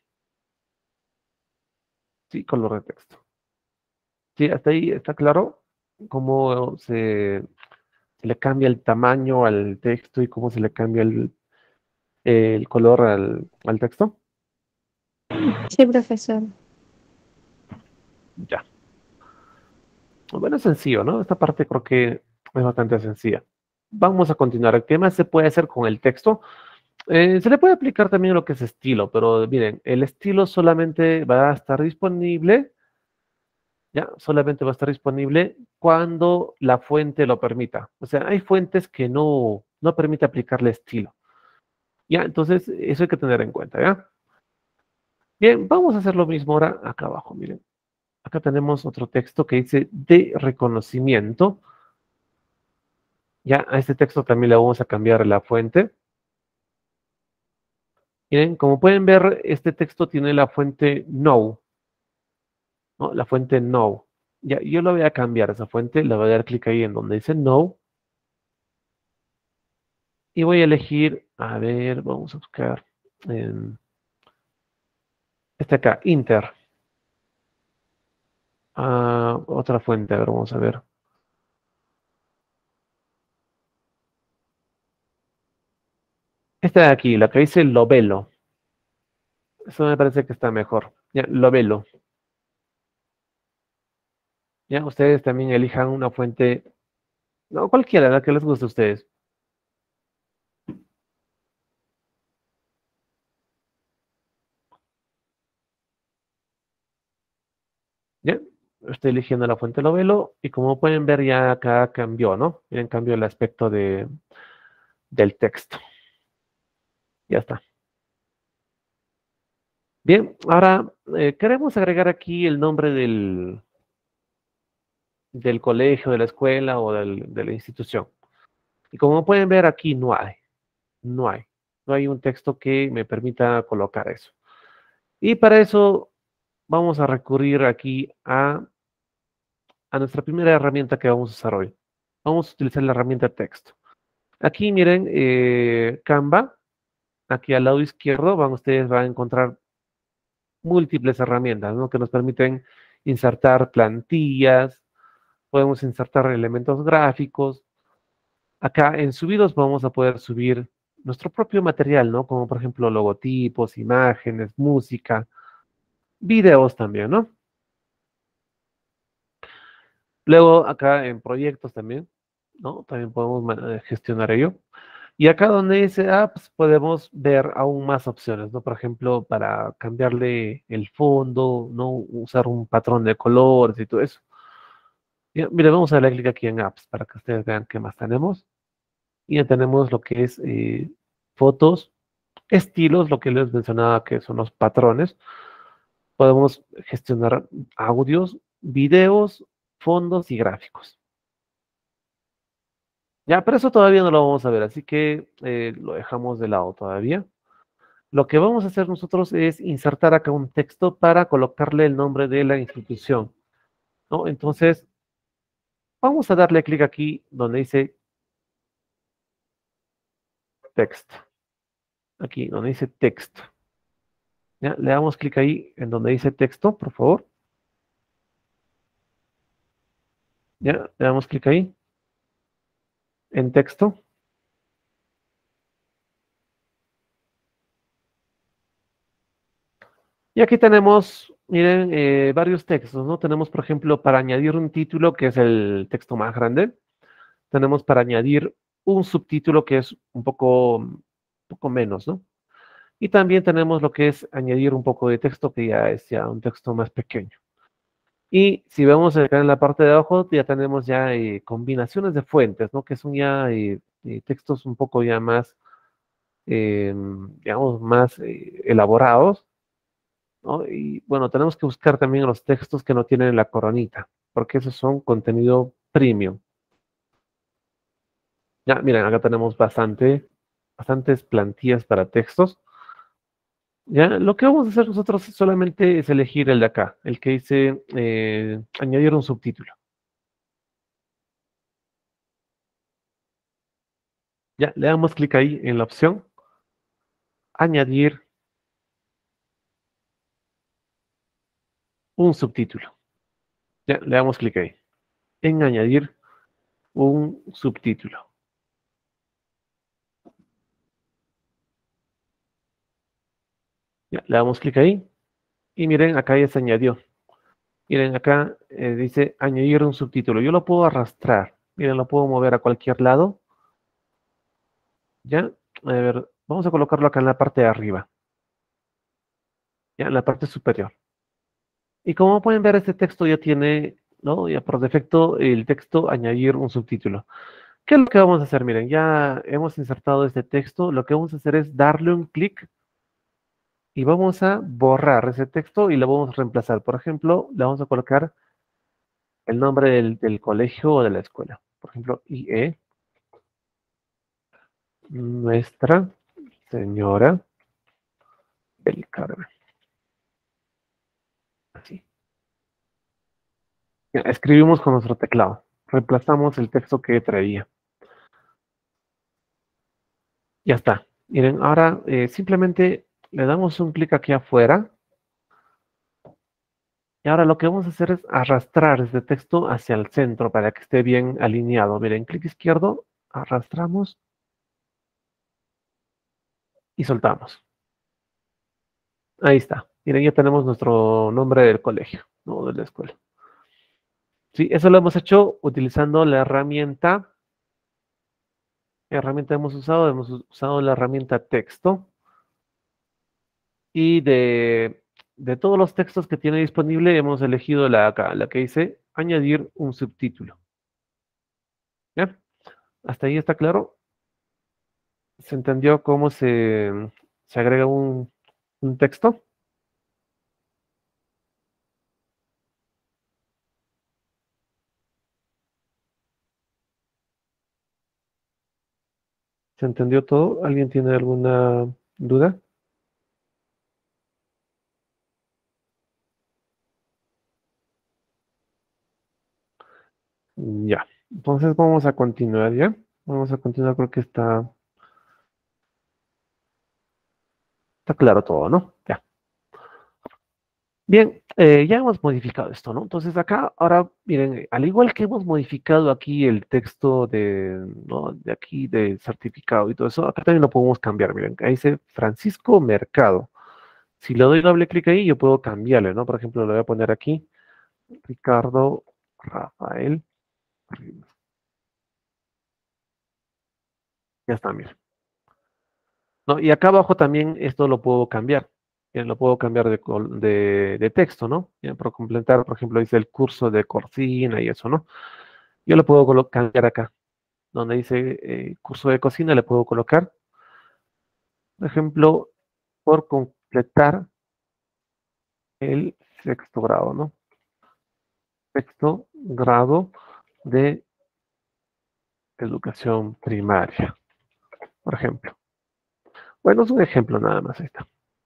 Sí, color de texto. Sí, hasta ahí está claro cómo se le cambia el tamaño al texto y cómo se le cambia el color al texto. Sí, profesor. Ya. Bueno, es sencillo, ¿no? Esta parte creo que es bastante sencilla. Vamos a continuar. ¿Qué más se puede hacer con el texto? Se le puede aplicar también lo que es estilo, pero miren, el estilo solamente va a estar disponible, ya, solamente va a estar disponible cuando la fuente lo permita. O sea, hay fuentes que no permite aplicarle estilo. Ya, entonces eso hay que tener en cuenta, ¿ya? Bien, vamos a hacer lo mismo ahora acá abajo, miren. Acá tenemos otro texto que dice de reconocimiento. Ya, a este texto también le vamos a cambiar la fuente. Miren, como pueden ver, este texto tiene la fuente no, ¿no? La fuente no. Ya, yo lo voy a cambiar esa fuente, le voy a dar clic ahí en donde dice no. Y voy a elegir, a ver, vamos a buscar este acá, Inter. Otra fuente, a ver, vamos a ver. Esta de aquí, la que dice Lovelo. Eso me parece que está mejor. Ya, Lovelo. Ya, ustedes también elijan una fuente, no, cualquiera, la que les guste a ustedes. Ya, estoy eligiendo la fuente Lovelo y como pueden ver ya acá cambió, ¿no? Miren, cambió el aspecto del texto. Ya está. Bien, ahora queremos agregar aquí el nombre del colegio, de la escuela o de la institución. Y como pueden ver aquí no hay, no hay, no hay un texto que me permita colocar eso. Y para eso vamos a recurrir aquí a nuestra primera herramienta que vamos a usar hoy. Vamos a utilizar la herramienta texto. Aquí miren, Canva, aquí al lado izquierdo ustedes van a encontrar múltiples herramientas, ¿no? Que nos permiten insertar plantillas, podemos insertar elementos gráficos. Acá en subidos vamos a poder subir nuestro propio material, ¿no? Como por ejemplo logotipos, imágenes, música, videos también, ¿no? Luego acá en proyectos también, ¿no? También podemos gestionar ello. Y acá donde dice apps podemos ver aún más opciones, ¿no? Por ejemplo, para cambiarle el fondo, ¿no? Usar un patrón de colores y todo eso. Ya, mire, vamos a darle clic aquí en apps para que ustedes vean qué más tenemos. Y ya tenemos lo que es fotos, estilos, lo que les mencionaba que son los patrones. Podemos gestionar audios, videos, fondos y gráficos. Ya, pero eso todavía no lo vamos a ver, así que lo dejamos de lado todavía. Lo que vamos a hacer nosotros es insertar acá un texto para colocarle el nombre de la institución, ¿no? Entonces, vamos a darle clic aquí donde dice texto. Aquí donde dice texto. ¿Ya? Le damos clic ahí en donde dice texto, por favor. ¿Ya? Le damos clic ahí en texto. Y aquí tenemos, miren, varios textos, ¿no? Tenemos, por ejemplo, para añadir un título, que es el texto más grande. Tenemos para añadir un subtítulo, que es un poco menos, ¿no? Y también tenemos lo que es añadir un poco de texto, que ya es ya un texto más pequeño. Y si vemos acá en la parte de abajo, ya tenemos ya combinaciones de fuentes, ¿no? Que son ya textos un poco ya más, digamos, más elaborados, ¿no? Y bueno, tenemos que buscar también los textos que no tienen la coronita, porque esos son contenido premium. Ya, miren, acá tenemos bastantes plantillas para textos. Ya, lo que vamos a hacer nosotros solamente es elegir el de acá, el que dice añadir un subtítulo. Ya, le damos clic ahí en la opción, añadir un subtítulo. Ya, le damos clic ahí, en añadir un subtítulo. Ya, le damos clic ahí y miren, acá ya se añadió. Miren, acá dice añadir un subtítulo. Yo lo puedo arrastrar. Miren, lo puedo mover a cualquier lado. Ya, a ver, vamos a colocarlo acá en la parte de arriba. Ya, en la parte superior. Y como pueden ver, este texto ya tiene, ¿no? Ya por defecto el texto añadir un subtítulo. ¿Qué es lo que vamos a hacer? Miren, ya hemos insertado este texto. Lo que vamos a hacer es darle un clic y vamos a borrar ese texto y lo vamos a reemplazar. Por ejemplo, le vamos a colocar el nombre del colegio o de la escuela. Por ejemplo, IE, Nuestra Señora del Carmen. Así. Ya, escribimos con nuestro teclado. Reemplazamos el texto que traía. Ya está. Miren, ahora simplemente le damos un clic aquí afuera. Y ahora lo que vamos a hacer es arrastrar este texto hacia el centro para que esté bien alineado. Miren, clic izquierdo, arrastramos y soltamos. Ahí está. Miren, ya tenemos nuestro nombre del colegio, ¿no? De la escuela. Sí, eso lo hemos hecho utilizando la herramienta. ¿Qué herramienta hemos usado? Hemos usado la herramienta texto. Y de todos los textos que tiene disponible, hemos elegido la que dice añadir un subtítulo. ¿Ya? ¿Hasta ahí está claro? ¿Se entendió cómo se agrega un texto? ¿Se entendió todo? ¿Alguien tiene alguna duda? Ya. Entonces vamos a continuar, ¿ya? Vamos a continuar, creo que está claro todo, ¿no? Ya. Bien, ya hemos modificado esto, ¿no? Entonces acá, ahora, miren, al igual que hemos modificado aquí el texto ¿no? De aquí, de certificado y todo eso, acá también lo podemos cambiar, miren, ahí dice Francisco Mercado. Si le doy doble clic ahí, yo puedo cambiarle, ¿no? Por ejemplo, le voy a poner aquí, Ricardo Rafael Rivas. Ya está, miren. ¿No? Y acá abajo también esto lo puedo cambiar. Bien, lo puedo cambiar de texto, ¿no? Bien, por completar, por ejemplo, dice el curso de cocina y eso, ¿no? Yo lo puedo cambiar acá, donde dice curso de cocina, le puedo colocar, por ejemplo, por completar el sexto grado, ¿no? Sexto grado de educación primaria, por ejemplo. Bueno, es un ejemplo nada más, ahí está.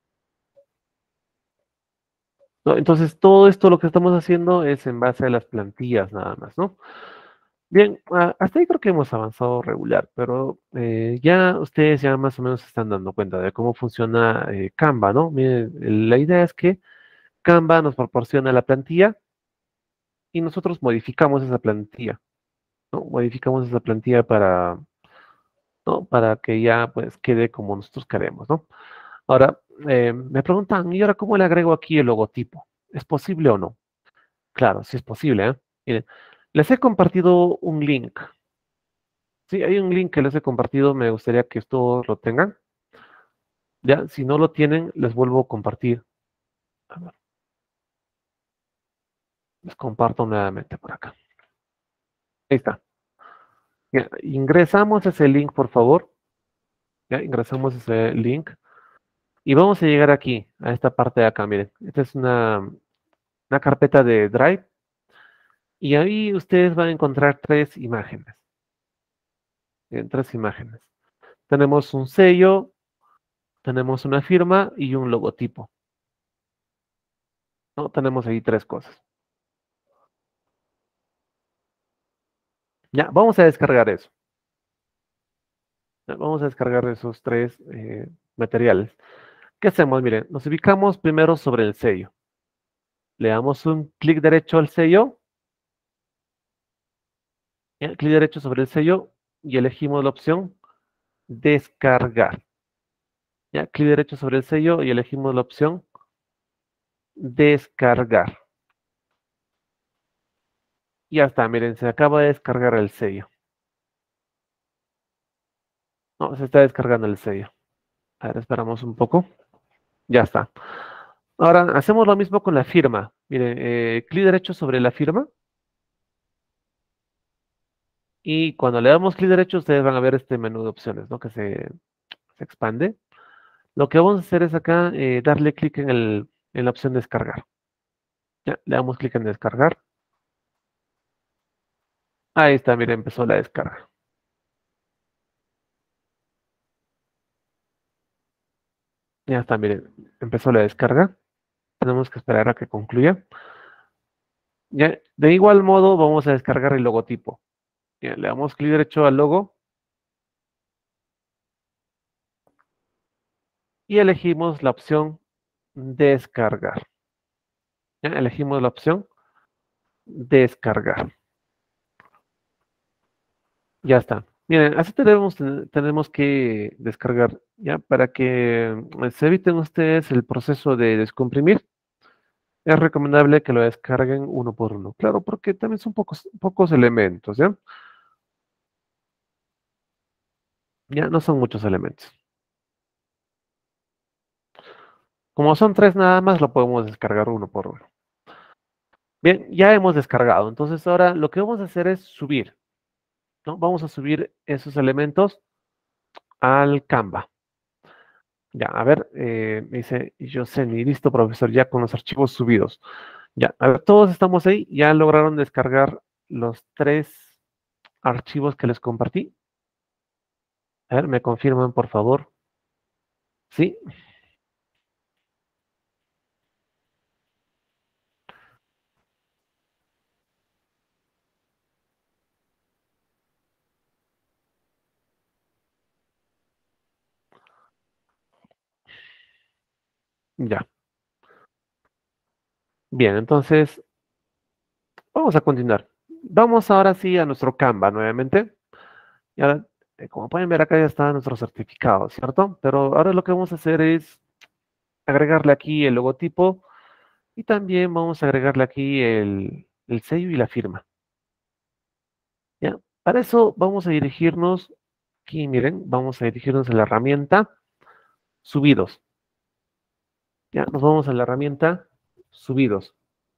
¿No? Entonces, todo esto lo que estamos haciendo es en base a las plantillas nada más, ¿no? Bien, hasta ahí creo que hemos avanzado regular, pero ya ustedes ya más o menos se están dando cuenta de cómo funciona Canva, ¿no? Miren, la idea es que Canva nos proporciona la plantilla y nosotros modificamos esa plantilla, ¿no? Modificamos esa plantilla ¿no? Para que ya pues quede como nosotros queremos, ¿no? Ahora, Me preguntan, ¿y ahora cómo le agrego aquí el logotipo? ¿Es posible o no? Claro, sí es posible, ¿eh? Miren, les he compartido un link. Sí, hay un link que les he compartido, me gustaría que todos lo tengan. Ya, si no lo tienen, les vuelvo a compartir. A ver, les comparto nuevamente por acá. Ahí está. Ya, ingresamos ese link, por favor. Ya, ingresamos ese link. Y vamos a llegar aquí, a esta parte de acá, miren. Esta es una carpeta de Drive. Y ahí ustedes van a encontrar tres imágenes. Tres imágenes. Tenemos un sello, tenemos una firma y un logotipo. ¿No? Tenemos ahí tres cosas. Ya, vamos a descargar eso. Ya, vamos a descargar esos tres materiales. ¿Qué hacemos? Miren, nos ubicamos primero sobre el sello. Le damos un clic derecho al sello. Ya, clic derecho sobre el sello y elegimos la opción descargar. Ya, clic derecho sobre el sello y elegimos la opción descargar. Ya está, miren, se acaba de descargar el sello. No, se está descargando el sello. A ver, esperamos un poco. Ya está. Ahora hacemos lo mismo con la firma. Miren, clic derecho sobre la firma. Y cuando le damos clic derecho, ustedes van a ver este menú de opciones, ¿no? Que se expande. Lo que vamos a hacer es acá darle clic en la opción descargar. Ya, le damos clic en descargar. Ahí está, miren, empezó la descarga. Ya está, miren, empezó la descarga. Tenemos que esperar a que concluya. Ya, de igual modo, vamos a descargar el logotipo. Ya, le damos clic derecho al logo y elegimos la opción descargar. Ya, elegimos la opción descargar. Ya está. Miren, así tenemos que descargar, ¿ya? Para que se eviten ustedes el proceso de descomprimir, es recomendable que lo descarguen uno por uno. Claro, porque también son pocos elementos, ¿ya? Ya no son muchos elementos. Como son tres nada más, lo podemos descargar uno por uno. Bien, ya hemos descargado. Entonces ahora lo que vamos a hacer es subir, ¿no? Vamos a subir esos elementos al Canva. Ya, a ver, me dice Yoseni, listo, profesor, ya con los archivos subidos. Ya, a ver, todos estamos ahí, ya lograron descargar los tres archivos que les compartí. A ver, me confirman, por favor. Sí, ya. Bien, entonces, vamos a continuar. Vamos ahora sí a nuestro Canva nuevamente. Y ahora, como pueden ver acá ya está nuestro certificado, ¿cierto? Pero ahora lo que vamos a hacer es agregarle aquí el logotipo y también vamos a agregarle aquí el sello y la firma. ¿Ya? Para eso vamos a dirigirnos, aquí miren, vamos a dirigirnos a la herramienta subidos. Ya, nos vamos a la herramienta subidos.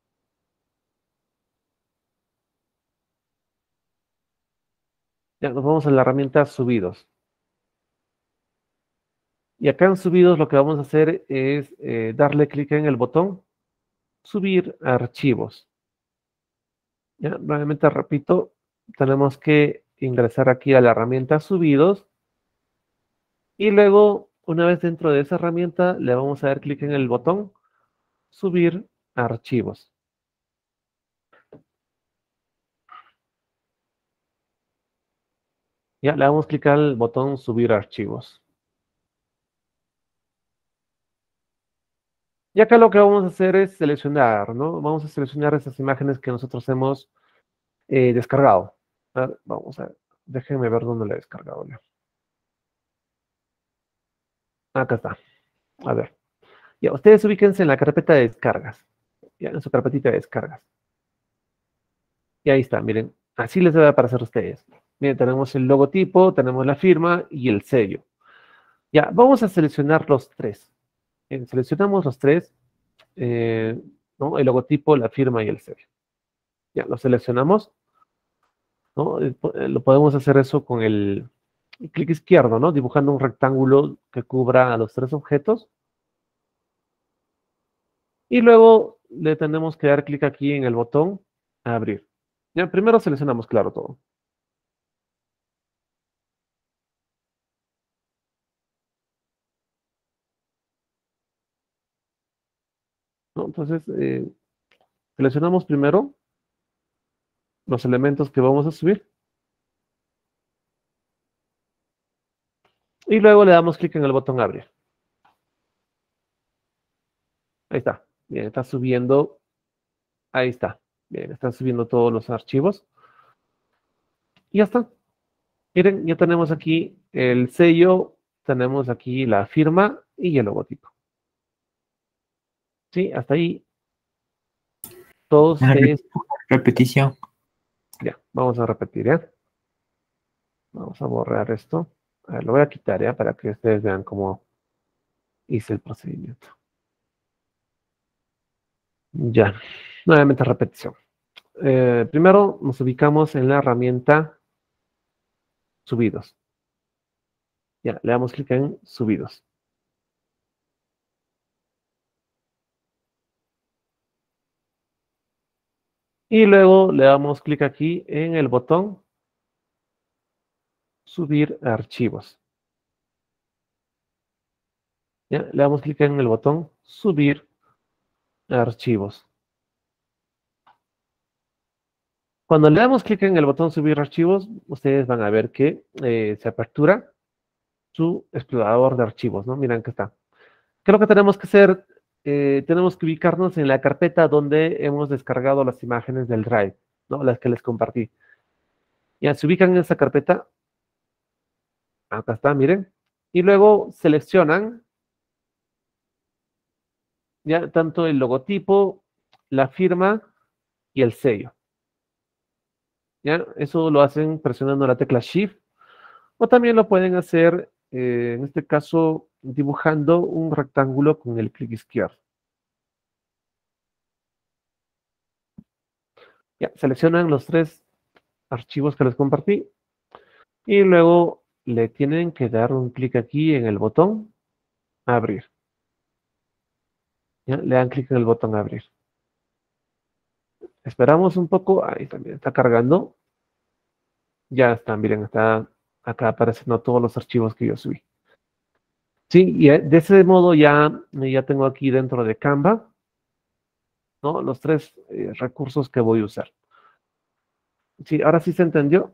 Ya, nos vamos a la herramienta subidos. Y acá en subidos lo que vamos a hacer es darle clic en el botón subir archivos. Ya, nuevamente repito, tenemos que ingresar aquí a la herramienta subidos y luego, una vez dentro de esa herramienta, le vamos a dar clic en el botón subir archivos. Ya, le damos clic al botón subir archivos. Y acá lo que vamos a hacer es seleccionar, ¿no? Vamos a seleccionar esas imágenes que nosotros hemos descargado. A ver, vamos a ver, déjenme ver dónde la he descargado. Acá está. A ver. Ya, ustedes ubíquense en la carpeta de descargas. Ya, en su carpetita de descargas. Y ahí está, miren. Así les debe aparecer a ustedes. Miren, tenemos el logotipo, tenemos la firma y el sello. Ya, vamos a seleccionar los tres. Seleccionamos los tres, ¿no? El logotipo, la firma y el sello. Ya, lo seleccionamos, ¿no? Lo podemos hacer eso con el clic izquierdo, ¿no? Dibujando un rectángulo que cubra a los tres objetos. Y luego le tenemos que dar clic aquí en el botón abrir. Ya, primero seleccionamos, claro, todo. ¿No? Entonces, seleccionamos primero los elementos que vamos a subir. Y luego le damos clic en el botón abrir. Ahí está. Bien, está subiendo. Ahí está. Bien, están subiendo todos los archivos. Y ya está. Miren, ya tenemos aquí el sello, tenemos aquí la firma y el logotipo. Sí, hasta ahí. Todos Una ustedes. repetición. Ya, vamos a repetir, ¿ya? Vamos a borrar esto. A ver, lo voy a quitar, ¿ya? Para que ustedes vean cómo hice el procedimiento. Ya, nuevamente repetición. Primero nos ubicamos en la herramienta subidos. Ya, le damos clic en subidos. Y luego le damos clic aquí en el botón subir archivos. Ya, le damos clic en el botón subir archivos. Cuando le damos clic en el botón subir archivos, ustedes van a ver que se apertura su explorador de archivos, ¿no? Miren que está. ¿Qué es lo que tenemos que hacer? Tenemos que ubicarnos en la carpeta donde hemos descargado las imágenes del Drive, ¿no? Las que les compartí. Ya se ubican en esa carpeta. Acá está, miren. Y luego seleccionan ya tanto el logotipo, la firma y el sello. ¿Ya? Eso lo hacen presionando la tecla Shift. O también lo pueden hacer, en este caso, dibujando un rectángulo con el clic izquierdo. Ya, seleccionan los tres archivos que les compartí. Y luego le tienen que dar un clic aquí en el botón abrir. ¿Ya? Le dan clic en el botón abrir. Esperamos un poco. Ahí también está cargando. Ya está, miren, está acá apareciendo todos los archivos que yo subí. Sí, y de ese modo ya tengo aquí dentro de Canva, ¿no? Los tres recursos que voy a usar. Sí, ahora sí se entendió.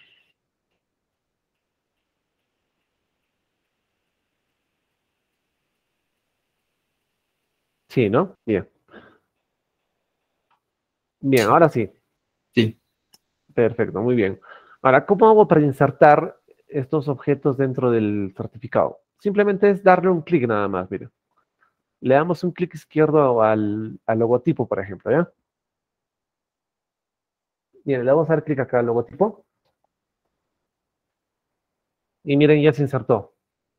Sí, ¿no? Bien. Bien, ahora sí. Sí. Perfecto, muy bien. Ahora, ¿cómo hago para insertar estos objetos dentro del certificado? Simplemente es darle un clic nada más, miren. Le damos un clic izquierdo al logotipo, por ejemplo, ¿ya? Bien, le vamos a dar clic acá al logotipo. Y miren, ya se insertó.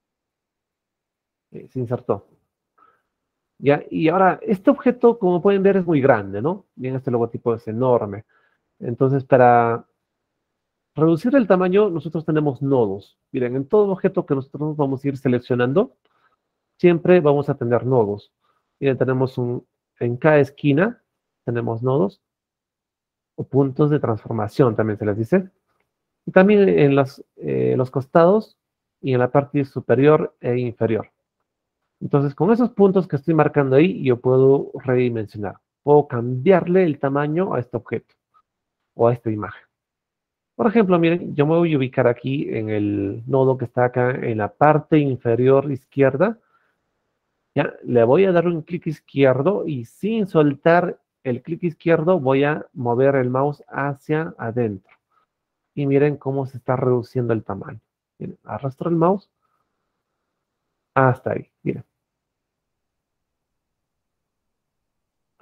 Se insertó. ¿Ya? Y ahora, este objeto, como pueden ver, es muy grande, ¿no? Bien, este logotipo es enorme. Entonces, para reducir el tamaño, nosotros tenemos nodos. Miren, en todo objeto que nosotros vamos a ir seleccionando, siempre vamos a tener nodos. Miren, en cada esquina tenemos nodos o puntos de transformación, también se les dice. Y también en los costados y en la parte superior e inferior. Entonces, con esos puntos que estoy marcando ahí, yo puedo redimensionar. Puedo cambiarle el tamaño a este objeto o a esta imagen. Por ejemplo, miren, yo me voy a ubicar aquí en el nodo que está acá en la parte inferior izquierda. Ya, le voy a dar un clic izquierdo y sin soltar el clic izquierdo voy a mover el mouse hacia adentro. Y miren cómo se está reduciendo el tamaño. Miren, arrastro el mouse hasta ahí. Miren.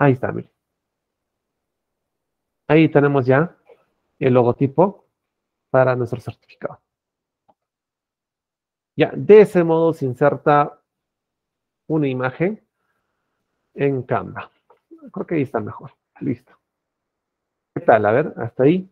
Ahí está, mire. Ahí tenemos ya el logotipo para nuestro certificado. Ya, de ese modo se inserta una imagen en Canva. Creo que ahí está mejor. Listo. ¿Qué tal? A ver, hasta ahí.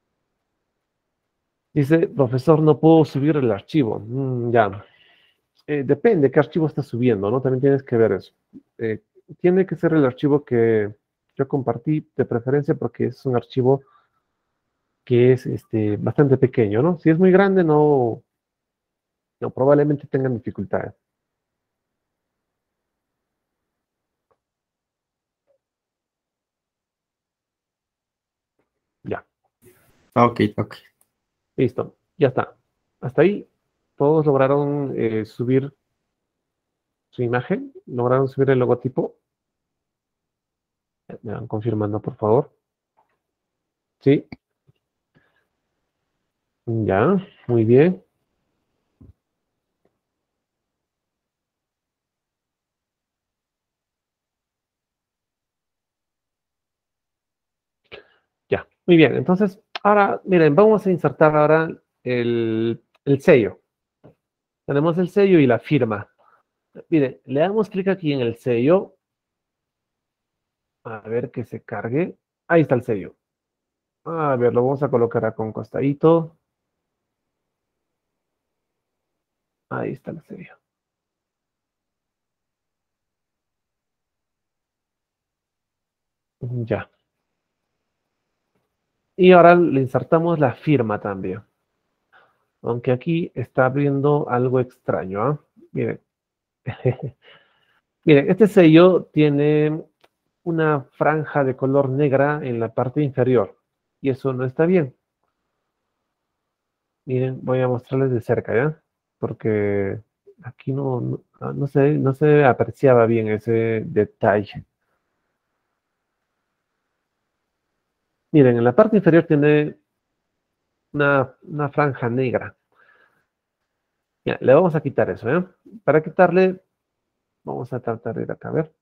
Dice, profesor, no puedo subir el archivo. Ya. Depende qué archivo estás subiendo, ¿no? También tienes que ver eso. Tiene que ser el archivo que yo compartí de preferencia porque es un archivo que es bastante pequeño, ¿no? Si es muy grande, no probablemente tengan dificultades. Ya, Ok, ok. listo, ya está. Hasta ahí, todos lograron subir su imagen, lograron subir el logotipo. Me van confirmando, por favor. Sí, ya, muy bien. Ya, muy bien. Entonces, ahora, miren, vamos a insertar ahora el sello. Tenemos el sello y la firma. Miren, le damos clic aquí en el sello. A ver que se cargue. Ahí está el sello. A ver, lo vamos a colocar acá con costadito. Ahí está el sello. Ya. Y ahora le insertamos la firma también. Aunque aquí está abriendo algo extraño, ¿ah? Miren. Miren, este sello tiene una franja de color negra en la parte inferior. Y eso no está bien. Miren, voy a mostrarles de cerca, ¿ya? Porque aquí no se apreciaba bien ese detalle. Miren, en la parte inferior tiene una franja negra. Ya, le vamos a quitar eso, ¿eh? Para quitarle, vamos a tratar de ir acá, a ver.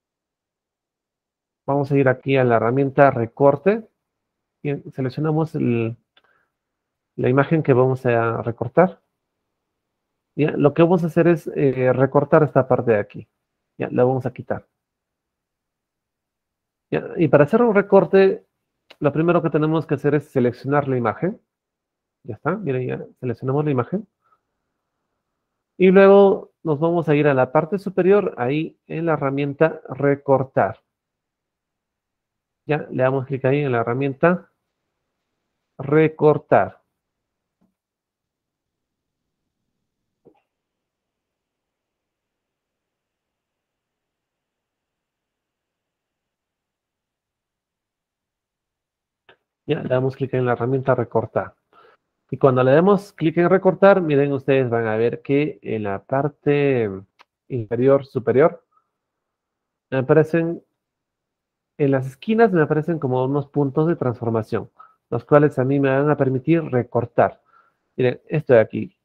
Vamos a ir aquí a la herramienta recorte. Y seleccionamos la imagen que vamos a recortar. Ya, lo que vamos a hacer es recortar esta parte de aquí. Ya, la vamos a quitar. Ya, y para hacer un recorte, lo primero que tenemos que hacer es seleccionar la imagen. Ya está, miren, ya seleccionamos la imagen. Y luego nos vamos a ir a la parte superior, ahí en la herramienta recortar. Ya, le damos clic ahí en la herramienta recortar. Ya, le damos clic en la herramienta recortar. Y cuando le demos clic en recortar, miren, ustedes van a ver que en la parte inferior superior me aparecen, en las esquinas me aparecen como unos puntos de transformación, los cuales a mí me van a permitir recortar. Miren, esto de aquí.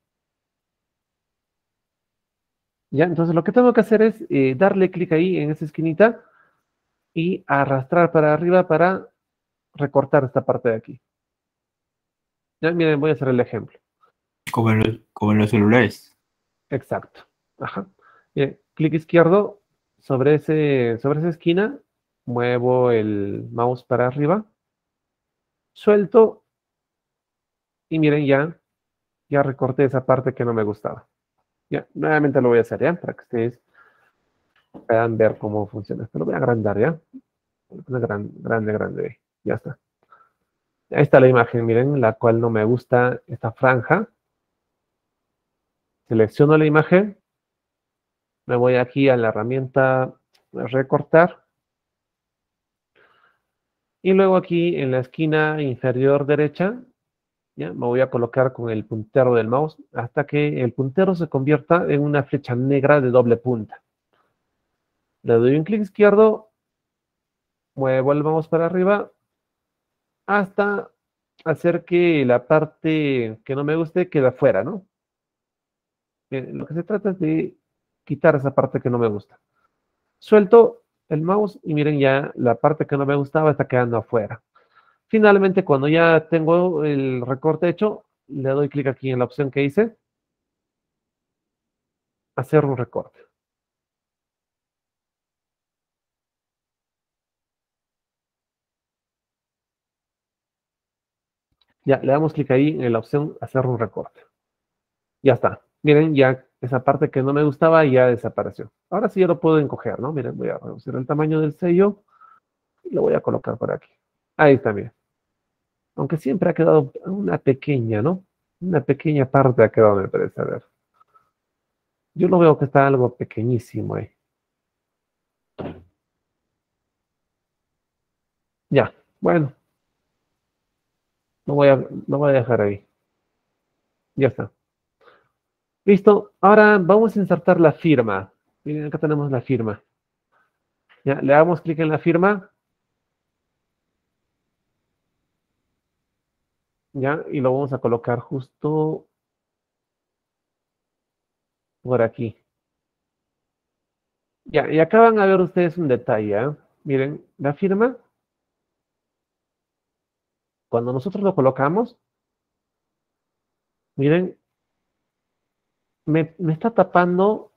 Ya, entonces lo que tengo que hacer es darle clic ahí en esa esquinita y arrastrar para arriba para recortar esta parte de aquí. Ya, miren, voy a hacer el ejemplo. Como en los celulares. Exacto. Ajá. Miren, clic izquierdo sobre esa esquina, muevo el mouse para arriba, suelto y miren, ya recorté esa parte que no me gustaba. Ya, nuevamente lo voy a hacer, ¿ya? Para que ustedes puedan ver cómo funciona. Esto lo voy a agrandar, ¿ya? Una grande. Ya está. Ahí está la imagen, miren, la cual no me gusta esta franja. Selecciono la imagen. Me voy aquí a la herramienta recortar. Y luego aquí en la esquina inferior derecha, ¿ya? Me voy a colocar con el puntero del mouse hasta que el puntero se convierta en una flecha negra de doble punta. Le doy un clic izquierdo, muevo el mouse para arriba hasta hacer que la parte que no me guste quede afuera, ¿no? Bien, lo que se trata es de quitar esa parte que no me gusta. Suelto el mouse y miren ya la parte que no me gustaba está quedando afuera. Finalmente, cuando ya tengo el recorte hecho, le doy clic aquí en la opción que hice, hacer un recorte. Ya, le damos clic ahí en la opción hacer un recorte. Ya está. Miren, ya esa parte que no me gustaba ya desapareció. Ahora sí ya lo puedo encoger, ¿no? Miren, voy a reducir el tamaño del sello y lo voy a colocar por aquí. Ahí está, bien. Aunque siempre ha quedado una pequeña, ¿no? Una pequeña parte ha quedado, me parece. A ver. Yo lo veo que está algo pequeñísimo ahí. Ya, bueno, lo voy a dejar ahí. Ya está. Listo. Ahora vamos a insertar la firma. Miren, acá tenemos la firma. Ya, le damos clic en la firma. Ya, y lo vamos a colocar justo por aquí. Ya, y acá van a ver ustedes un detalle, ¿eh? Miren, la firma, cuando nosotros lo colocamos, miren, me está tapando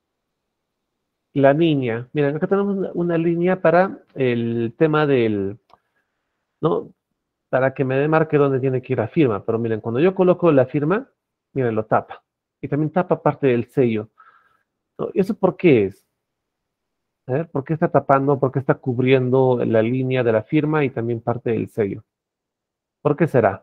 la línea. Miren, acá tenemos una línea para el tema del, ¿no? Para que me demarque dónde tiene que ir la firma. Pero miren, cuando yo coloco la firma, miren, lo tapa. Y también tapa parte del sello, ¿no? ¿Y eso por qué es? A ver, ¿por qué está tapando? ¿Por qué está cubriendo la línea de la firma y también parte del sello? ¿Por qué será?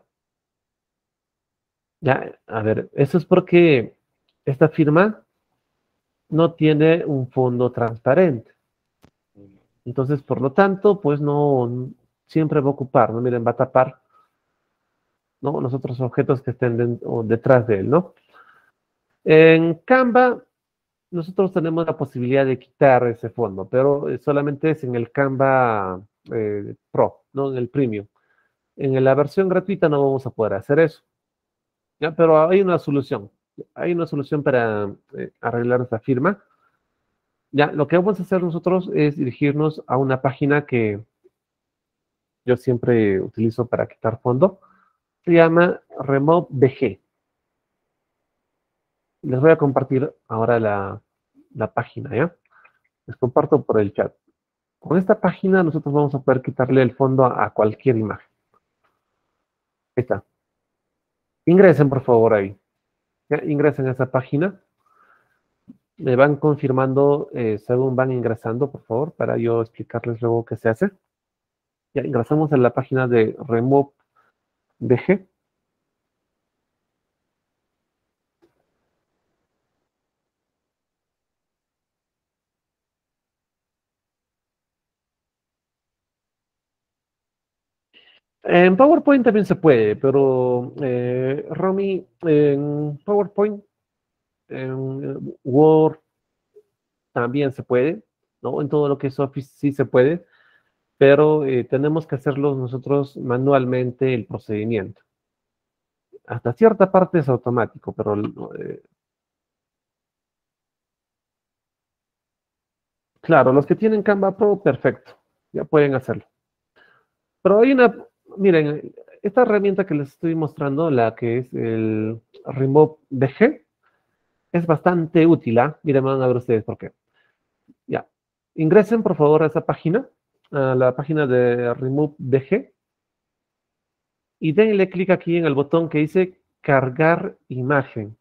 Ya, a ver, eso es porque esta firma no tiene un fondo transparente. Entonces, por lo tanto, pues no siempre va a ocupar, ¿no? Miren, va a tapar, ¿no? Los otros objetos que estén detrás de él, ¿no? En Canva, nosotros tenemos la posibilidad de quitar ese fondo, pero solamente es en el Canva Pro, no en el Premium. En la versión gratuita no vamos a poder hacer eso, ¿ya? Pero hay una solución. Hay una solución para arreglar esta firma. Ya, lo que vamos a hacer nosotros es dirigirnos a una página que yo siempre utilizo para quitar fondo. Se llama RemoveBG. Les voy a compartir ahora la página, ¿ya? Les comparto por el chat. Con esta página nosotros vamos a poder quitarle el fondo a cualquier imagen. Ahí está. Ingresen, por favor, ahí. ¿Ya? Ingresen a esa página. Me van confirmando según van ingresando, por favor, para yo explicarles luego qué se hace. Ya ingresamos a la página de RemoveBG. En PowerPoint también se puede, pero Romy, en PowerPoint, en Word también se puede, ¿no? En todo lo que es Office sí se puede, pero tenemos que hacerlo nosotros manualmente el procedimiento. Hasta cierta parte es automático, pero claro, los que tienen Canva Pro, perfecto, ya pueden hacerlo. Pero hay una, miren, esta herramienta que les estoy mostrando, la que es el Remove DG, es bastante útil, ¿ah? Miren, van a ver ustedes por qué. Ya. Ingresen, por favor, a esa página, a la página de Remove DG, y denle clic aquí en el botón que dice Cargar imagen.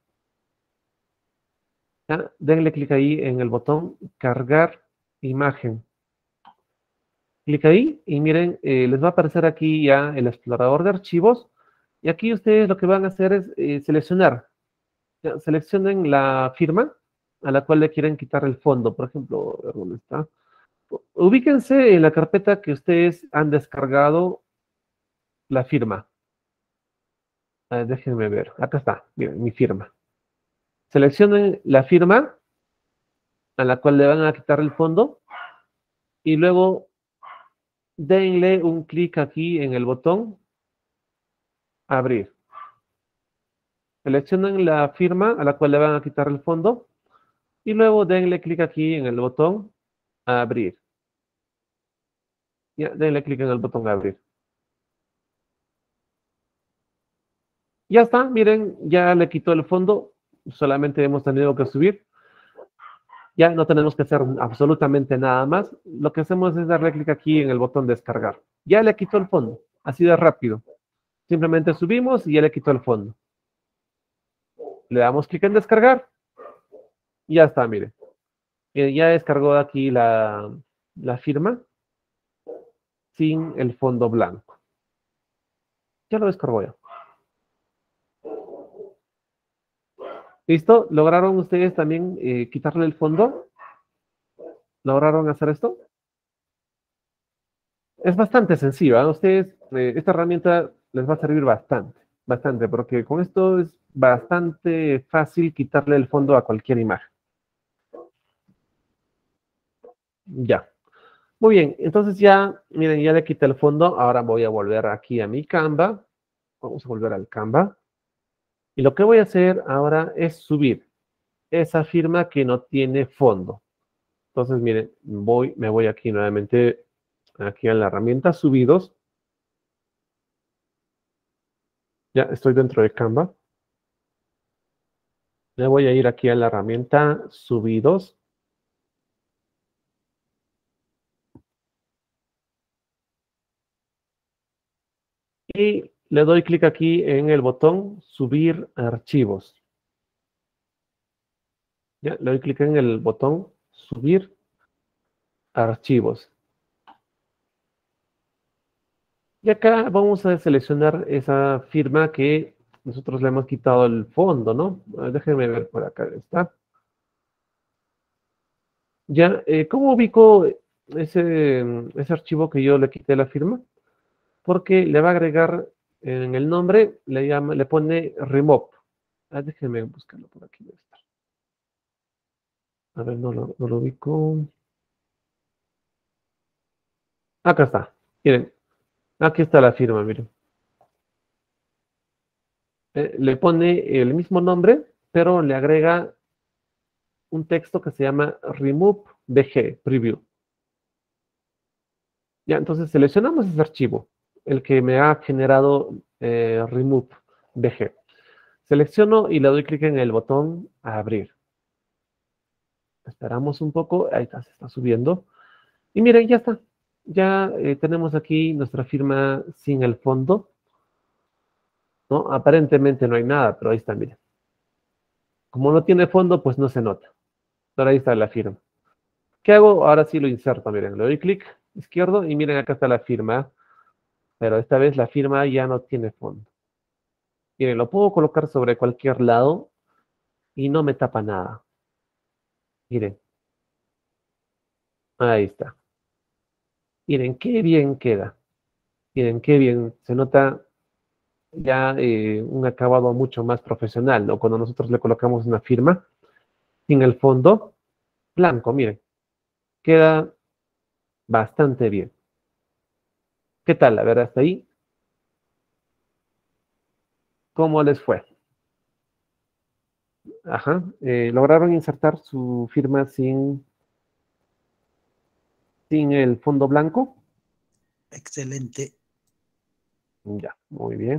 ¿Ya? Denle clic ahí en el botón Cargar imagen. Clic ahí y miren, les va a aparecer aquí ya el explorador de archivos. Y aquí ustedes lo que van a hacer es seleccionar. Ya, seleccionen la firma a la cual le quieren quitar el fondo. Por ejemplo, a ver dónde está. Ubíquense en la carpeta que ustedes han descargado la firma. Déjenme ver. Acá está. Miren, mi firma. Seleccionen la firma a la cual le van a quitar el fondo. Y luego denle un clic aquí en el botón abrir. Seleccionen la firma a la cual le van a quitar el fondo y luego denle clic aquí en el botón abrir. Ya, denle clic en el botón abrir. Ya está, miren, ya le quitó el fondo, solamente hemos tenido que subir. Ya no tenemos que hacer absolutamente nada más. Lo que hacemos es darle clic aquí en el botón descargar. Ya le quitó el fondo, así de rápido. Simplemente subimos y ya le quitó el fondo. Le damos clic en descargar. Y ya está, miren. Ya descargó aquí la firma sin el fondo blanco. Ya lo descargó ya. ¿Listo? ¿Lograron ustedes también quitarle el fondo? ¿Lograron hacer esto? Es bastante sencillo. A ustedes, esta herramienta les va a servir bastante, bastante, porque con esto es bastante fácil quitarle el fondo a cualquier imagen. Ya. Muy bien, entonces ya, miren, ya le quité el fondo. Ahora voy a volver aquí a mi Canva. Vamos a volver al Canva. Y lo que voy a hacer ahora es subir esa firma que no tiene fondo. Entonces, miren, me voy aquí nuevamente, aquí a la herramienta subidos. Ya estoy dentro de Canva. Me voy a ir aquí a la herramienta subidos. Y le doy clic aquí en el botón subir archivos. Ya, le doy clic en el botón subir archivos. Y acá vamos a seleccionar esa firma que nosotros le hemos quitado el fondo, ¿no? Déjenme ver por acá, está. Ya, ¿cómo ubico ese archivo que yo le quité la firma? Porque le va a agregar en el nombre, le pone remove. Déjenme buscarlo por aquí. Debe estar. A ver, no lo ubico. Acá está. Miren, aquí está la firma, miren. Le pone el mismo nombre, pero le agrega un texto que se llama remove bg preview. Ya, entonces seleccionamos ese archivo, el que me ha generado remove bg. Selecciono y le doy clic en el botón abrir. Esperamos un poco, ahí está, se está subiendo. Y miren, ya está. Ya tenemos aquí nuestra firma sin el fondo, ¿no? Aparentemente no hay nada, pero ahí está, miren. Como no tiene fondo, pues no se nota. Pero ahí está la firma. ¿Qué hago? Ahora sí lo inserto, miren. Le doy clic izquierdo y miren, acá está la firma. Pero esta vez la firma ya no tiene fondo. Miren, lo puedo colocar sobre cualquier lado y no me tapa nada. Miren. Ahí está. Miren, qué bien queda. Miren, qué bien. Se nota ya un acabado mucho más profesional, ¿no? Cuando nosotros le colocamos una firma sin el fondo blanco, miren. Queda bastante bien. ¿Qué tal? A ver, hasta ahí. ¿Cómo les fue? Ajá. ¿Lograron insertar su firma sin el fondo blanco? Excelente. Ya, muy bien.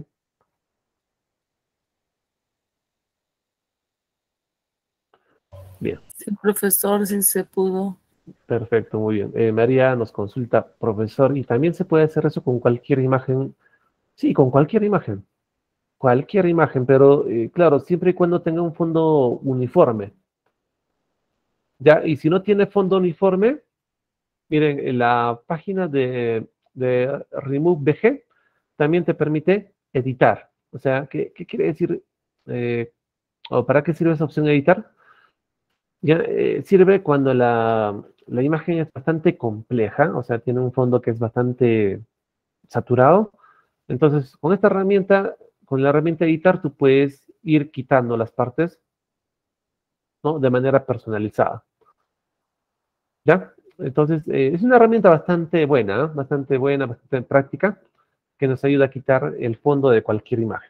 Bien, Sí, profesor, sí se pudo. perfecto, muy bien. María nos consulta, profesor, y también se puede hacer eso con cualquier imagen. Sí, con cualquier imagen. Cualquier imagen, pero claro, siempre y cuando tenga un fondo uniforme. Ya, y si no tiene fondo uniforme, miren, en la página de Remove BG también te permite editar. O sea, ¿qué quiere decir? ¿O para qué sirve esa opción editar? Ya, sirve cuando la imagen es bastante compleja, o sea, tiene un fondo que es bastante saturado. Entonces, con esta herramienta, con la herramienta editar, tú puedes ir quitando las partes, ¿no? De manera personalizada. ¿Ya? Entonces, es una herramienta bastante buena, ¿eh? Bastante buena, bastante práctica, que nos ayuda a quitar el fondo de cualquier imagen.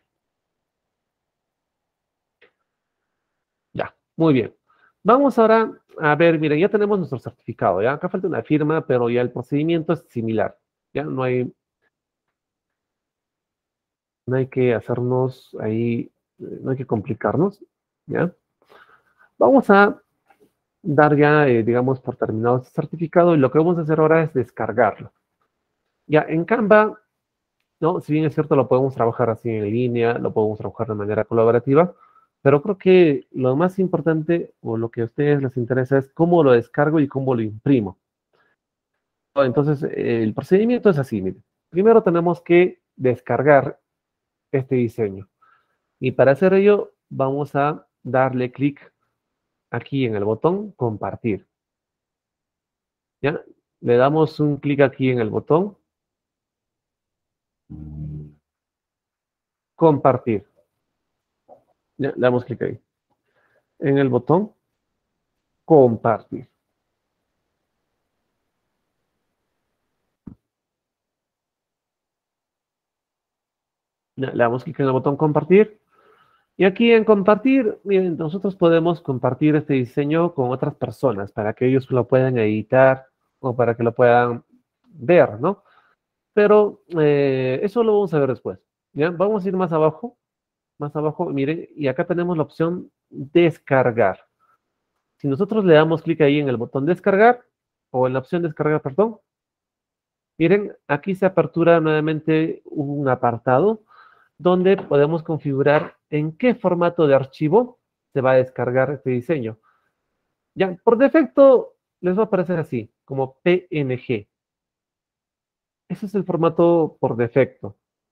Ya, muy bien. Vamos ahora a ver, miren, ya tenemos nuestro certificado, ¿ya? Acá falta una firma, pero ya el procedimiento es similar. Ya no hay que hacernos ahí, no hay que complicarnos, ¿ya? Vamos a dar ya, digamos, por terminado este certificado y lo que vamos a hacer ahora es descargarlo. Ya, en Canva, ¿no? Si bien es cierto, lo podemos trabajar así en línea, lo podemos trabajar de manera colaborativa, pero creo que lo más importante o lo que a ustedes les interesa es cómo lo descargo y cómo lo imprimo. Entonces, el procedimiento es así, miren. Primero tenemos que descargar este diseño. Y para hacer ello, vamos a darle clic aquí en el botón compartir. ¿Ya? Le damos un clic aquí en el botón compartir. Ya, le damos clic ahí. En el botón compartir. Ya, le damos clic en el botón compartir. Y aquí en compartir, miren, nosotros podemos compartir este diseño con otras personas para que ellos lo puedan editar o para que lo puedan ver, ¿no? Pero eso lo vamos a ver después. ¿Ya? Vamos a ir más abajo, miren, y acá tenemos la opción descargar. Si nosotros le damos clic ahí en el botón descargar, o en la opción descargar, perdón, miren, aquí se apertura nuevamente un apartado donde podemos configurar en qué formato de archivo se va a descargar este diseño. Ya, por defecto les va a aparecer así, como PNG. Ese es el formato por defecto.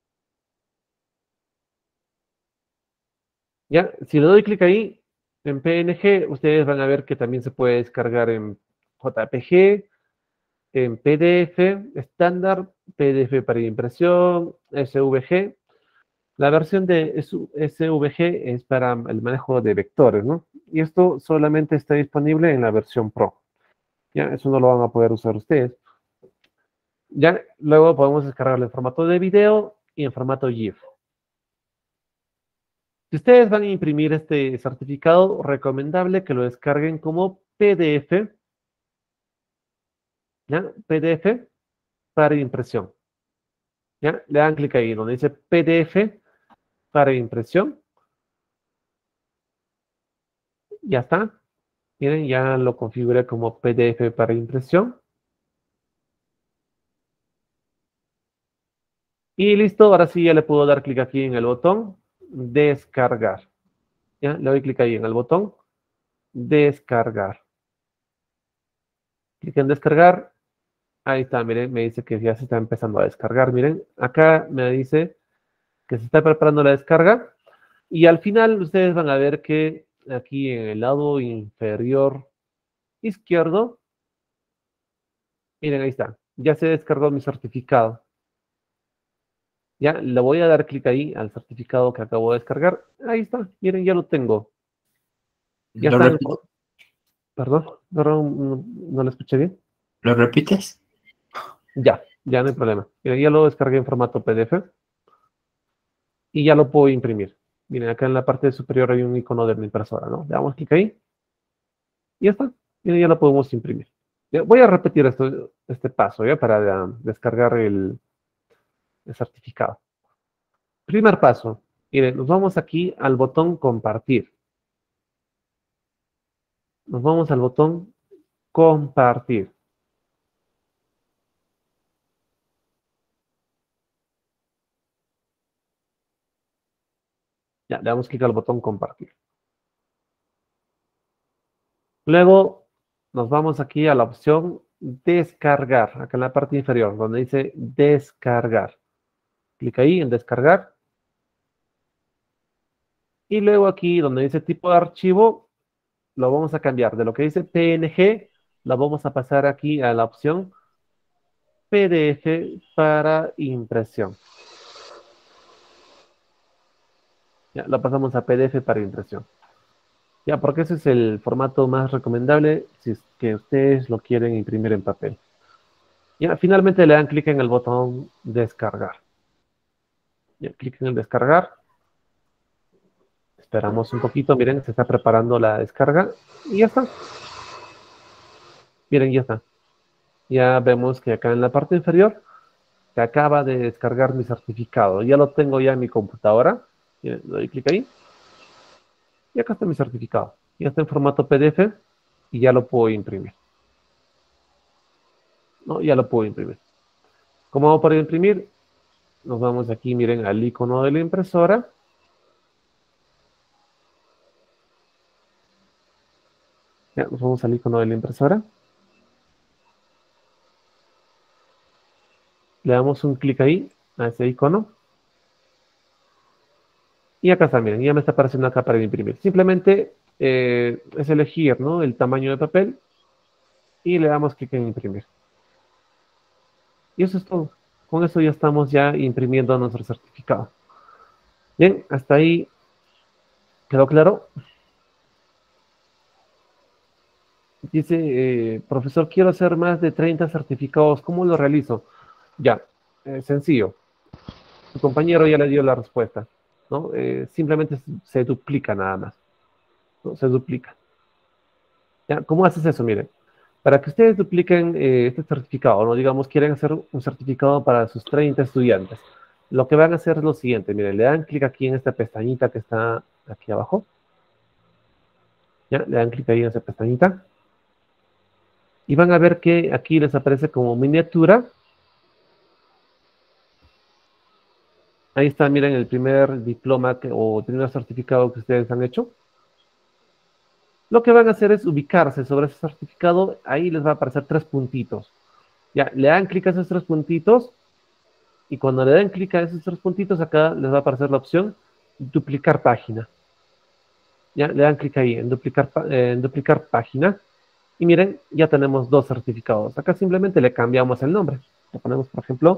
Ya, si le doy clic ahí, en PNG, ustedes van a ver que también se puede descargar en JPG, en PDF estándar, PDF para impresión, SVG. La versión de SVG es para el manejo de vectores, ¿no? Y esto solamente está disponible en la versión Pro. Ya, eso no lo van a poder usar ustedes. Ya, luego podemos descargarlo en formato de video y en formato GIF. Si ustedes van a imprimir este certificado, recomendable que lo descarguen como PDF, ¿ya? PDF para impresión. ¿Ya? Le dan clic ahí donde dice PDF para impresión. Ya está. Miren, ya lo configuré como PDF para impresión. Y listo, ahora sí ya le puedo dar clic aquí en el botón descargar. ¿Ya? Le doy clic ahí en el botón descargar. Clic en descargar. Ahí está, miren, me dice que ya se está empezando a descargar. Miren, acá me dice que se está preparando la descarga. Y al final ustedes van a ver que aquí en el lado inferior izquierdo, miren, ahí está. Ya se descargó mi certificado. Ya, le voy a dar clic ahí al certificado que acabo de descargar. Ahí está, miren, ya lo tengo. Ya ¿Lo, está. repi- Perdón, no lo escuché bien. ¿Lo repites? Ya no hay problema. Miren, ya lo descargué en formato PDF. Y ya lo puedo imprimir. Miren, acá en la parte superior hay un icono de mi impresora, ¿no? Le damos clic ahí. Y ya está. Miren, ya lo podemos imprimir. Ya, voy a repetir este paso, ¿ya? Para descargar el certificado. Primer paso. Miren, nos vamos aquí al botón compartir. Nos vamos al botón compartir. Ya, le damos clic al botón compartir. Luego nos vamos aquí a la opción descargar, acá en la parte inferior, donde dice descargar. Clic ahí en descargar. Y luego aquí donde dice tipo de archivo, lo vamos a cambiar. De lo que dice PNG, lo vamos a pasar aquí a la opción PDF para impresión. Ya, lo pasamos a PDF para impresión. Ya, porque ese es el formato más recomendable si es que ustedes lo quieren imprimir en papel. Ya, finalmente le dan clic en el botón descargar. Ya, clic en el descargar. Esperamos un poquito, miren, se está preparando la descarga y ya está. Miren, ya está. Ya vemos que acá en la parte inferior Se acaba de descargar mi certificado. Ya lo tengo ya en mi computadora. Le doy clic ahí. Y acá está mi certificado. Ya está en formato PDF y ya lo puedo imprimir. ¿No? Ya lo puedo imprimir. ¿Cómo hago para imprimir? Nos vamos aquí, miren, al icono de la impresora. Ya, nos vamos al icono de la impresora. Le damos un clic ahí, a ese icono. Y acá está, miren, ya me está apareciendo acá para imprimir. Simplemente es elegir, ¿no?, el tamaño de papel y le damos clic en imprimir. Y eso es todo. Con eso ya estamos ya imprimiendo nuestro certificado. Bien, hasta ahí quedó claro. Dice, profesor, quiero hacer más de 30 certificados. ¿Cómo lo realizo? Ya, sencillo. Su compañero ya le dio la respuesta, ¿no? Simplemente se duplica nada más, ¿no? Se duplica. ¿Ya? ¿Cómo haces eso? Miren, para que ustedes dupliquen este certificado, ¿no? Digamos, quieren hacer un certificado para sus 30 estudiantes. Lo que van a hacer es lo siguiente, miren, le dan clic aquí en esta pestañita que está aquí abajo. ¿Ya? Le dan clic ahí en esa pestañita. Y van a ver que aquí les aparece como miniatura. Ahí está, miren, el primer diploma o el primer certificado que ustedes han hecho. Lo que van a hacer es ubicarse sobre ese certificado. Ahí les va a aparecer 3 puntitos. Ya, le dan clic a esos 3 puntitos. Y cuando le den clic a esos 3 puntitos, acá les va a aparecer la opción duplicar página. Ya, le dan clic ahí en duplicar página. Y miren, ya tenemos 2 certificados. Acá simplemente le cambiamos el nombre. Le ponemos, por ejemplo,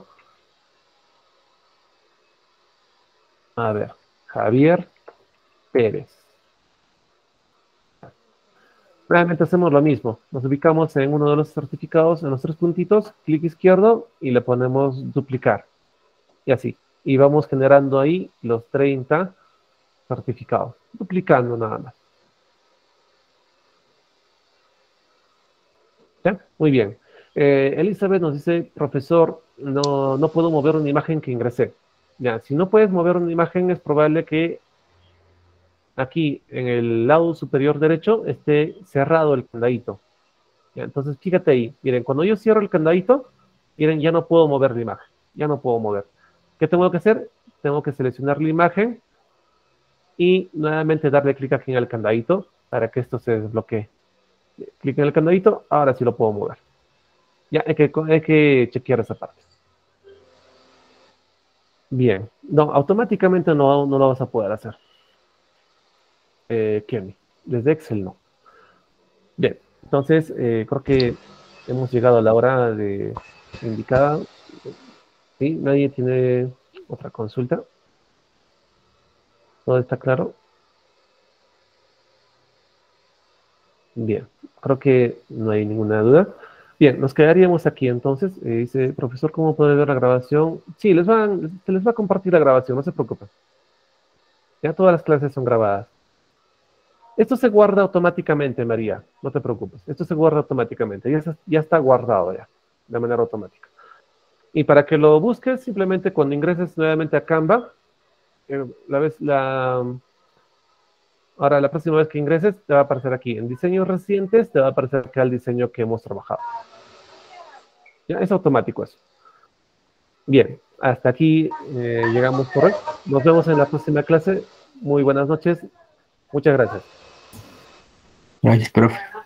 a ver, Javier Pérez. Nuevamente hacemos lo mismo. Nos ubicamos en uno de los certificados, en los 3 puntitos, clic izquierdo y le ponemos duplicar. Y así. Y vamos generando ahí los 30 certificados. Duplicando nada más. ¿Ya? Muy bien. Elizabeth nos dice, profesor, no puedo mover una imagen que ingresé. Ya, si no puedes mover una imagen, es probable que aquí en el lado superior derecho esté cerrado el candadito. Ya, entonces, fíjate ahí. Miren, cuando yo cierro el candadito, miren, ya no puedo mover la imagen. Ya no puedo mover. ¿Qué tengo que hacer? Tengo que seleccionar la imagen y nuevamente darle clic aquí en el candadito para que esto se desbloquee. Clic en el candadito, ahora sí lo puedo mover. Ya, hay que chequear esa parte. Bien. No, automáticamente no lo vas a poder hacer. Kenny. Desde Excel no. Bien. Entonces, creo que hemos llegado a la hora indicada. ¿Sí? ¿Nadie tiene otra consulta? ¿Todo está claro? Bien. Creo que no hay ninguna duda. Bien, nos quedaríamos aquí entonces. Dice, profesor, ¿cómo puede ver la grabación? Sí, se les va a compartir la grabación, no se preocupen. Ya todas las clases son grabadas. Esto se guarda automáticamente, María, no te preocupes. Esto se guarda automáticamente, ya está guardado ya, de manera automática. Y para que lo busques, simplemente cuando ingreses nuevamente a Canva, ahora la próxima vez que ingreses, te va a aparecer aquí, en diseños recientes, te va a aparecer acá el diseño que hemos trabajado. Ya, es automático eso. Bien, hasta aquí llegamos por hoy. Nos vemos en la próxima clase. Muy buenas noches. Muchas gracias. Gracias, profe.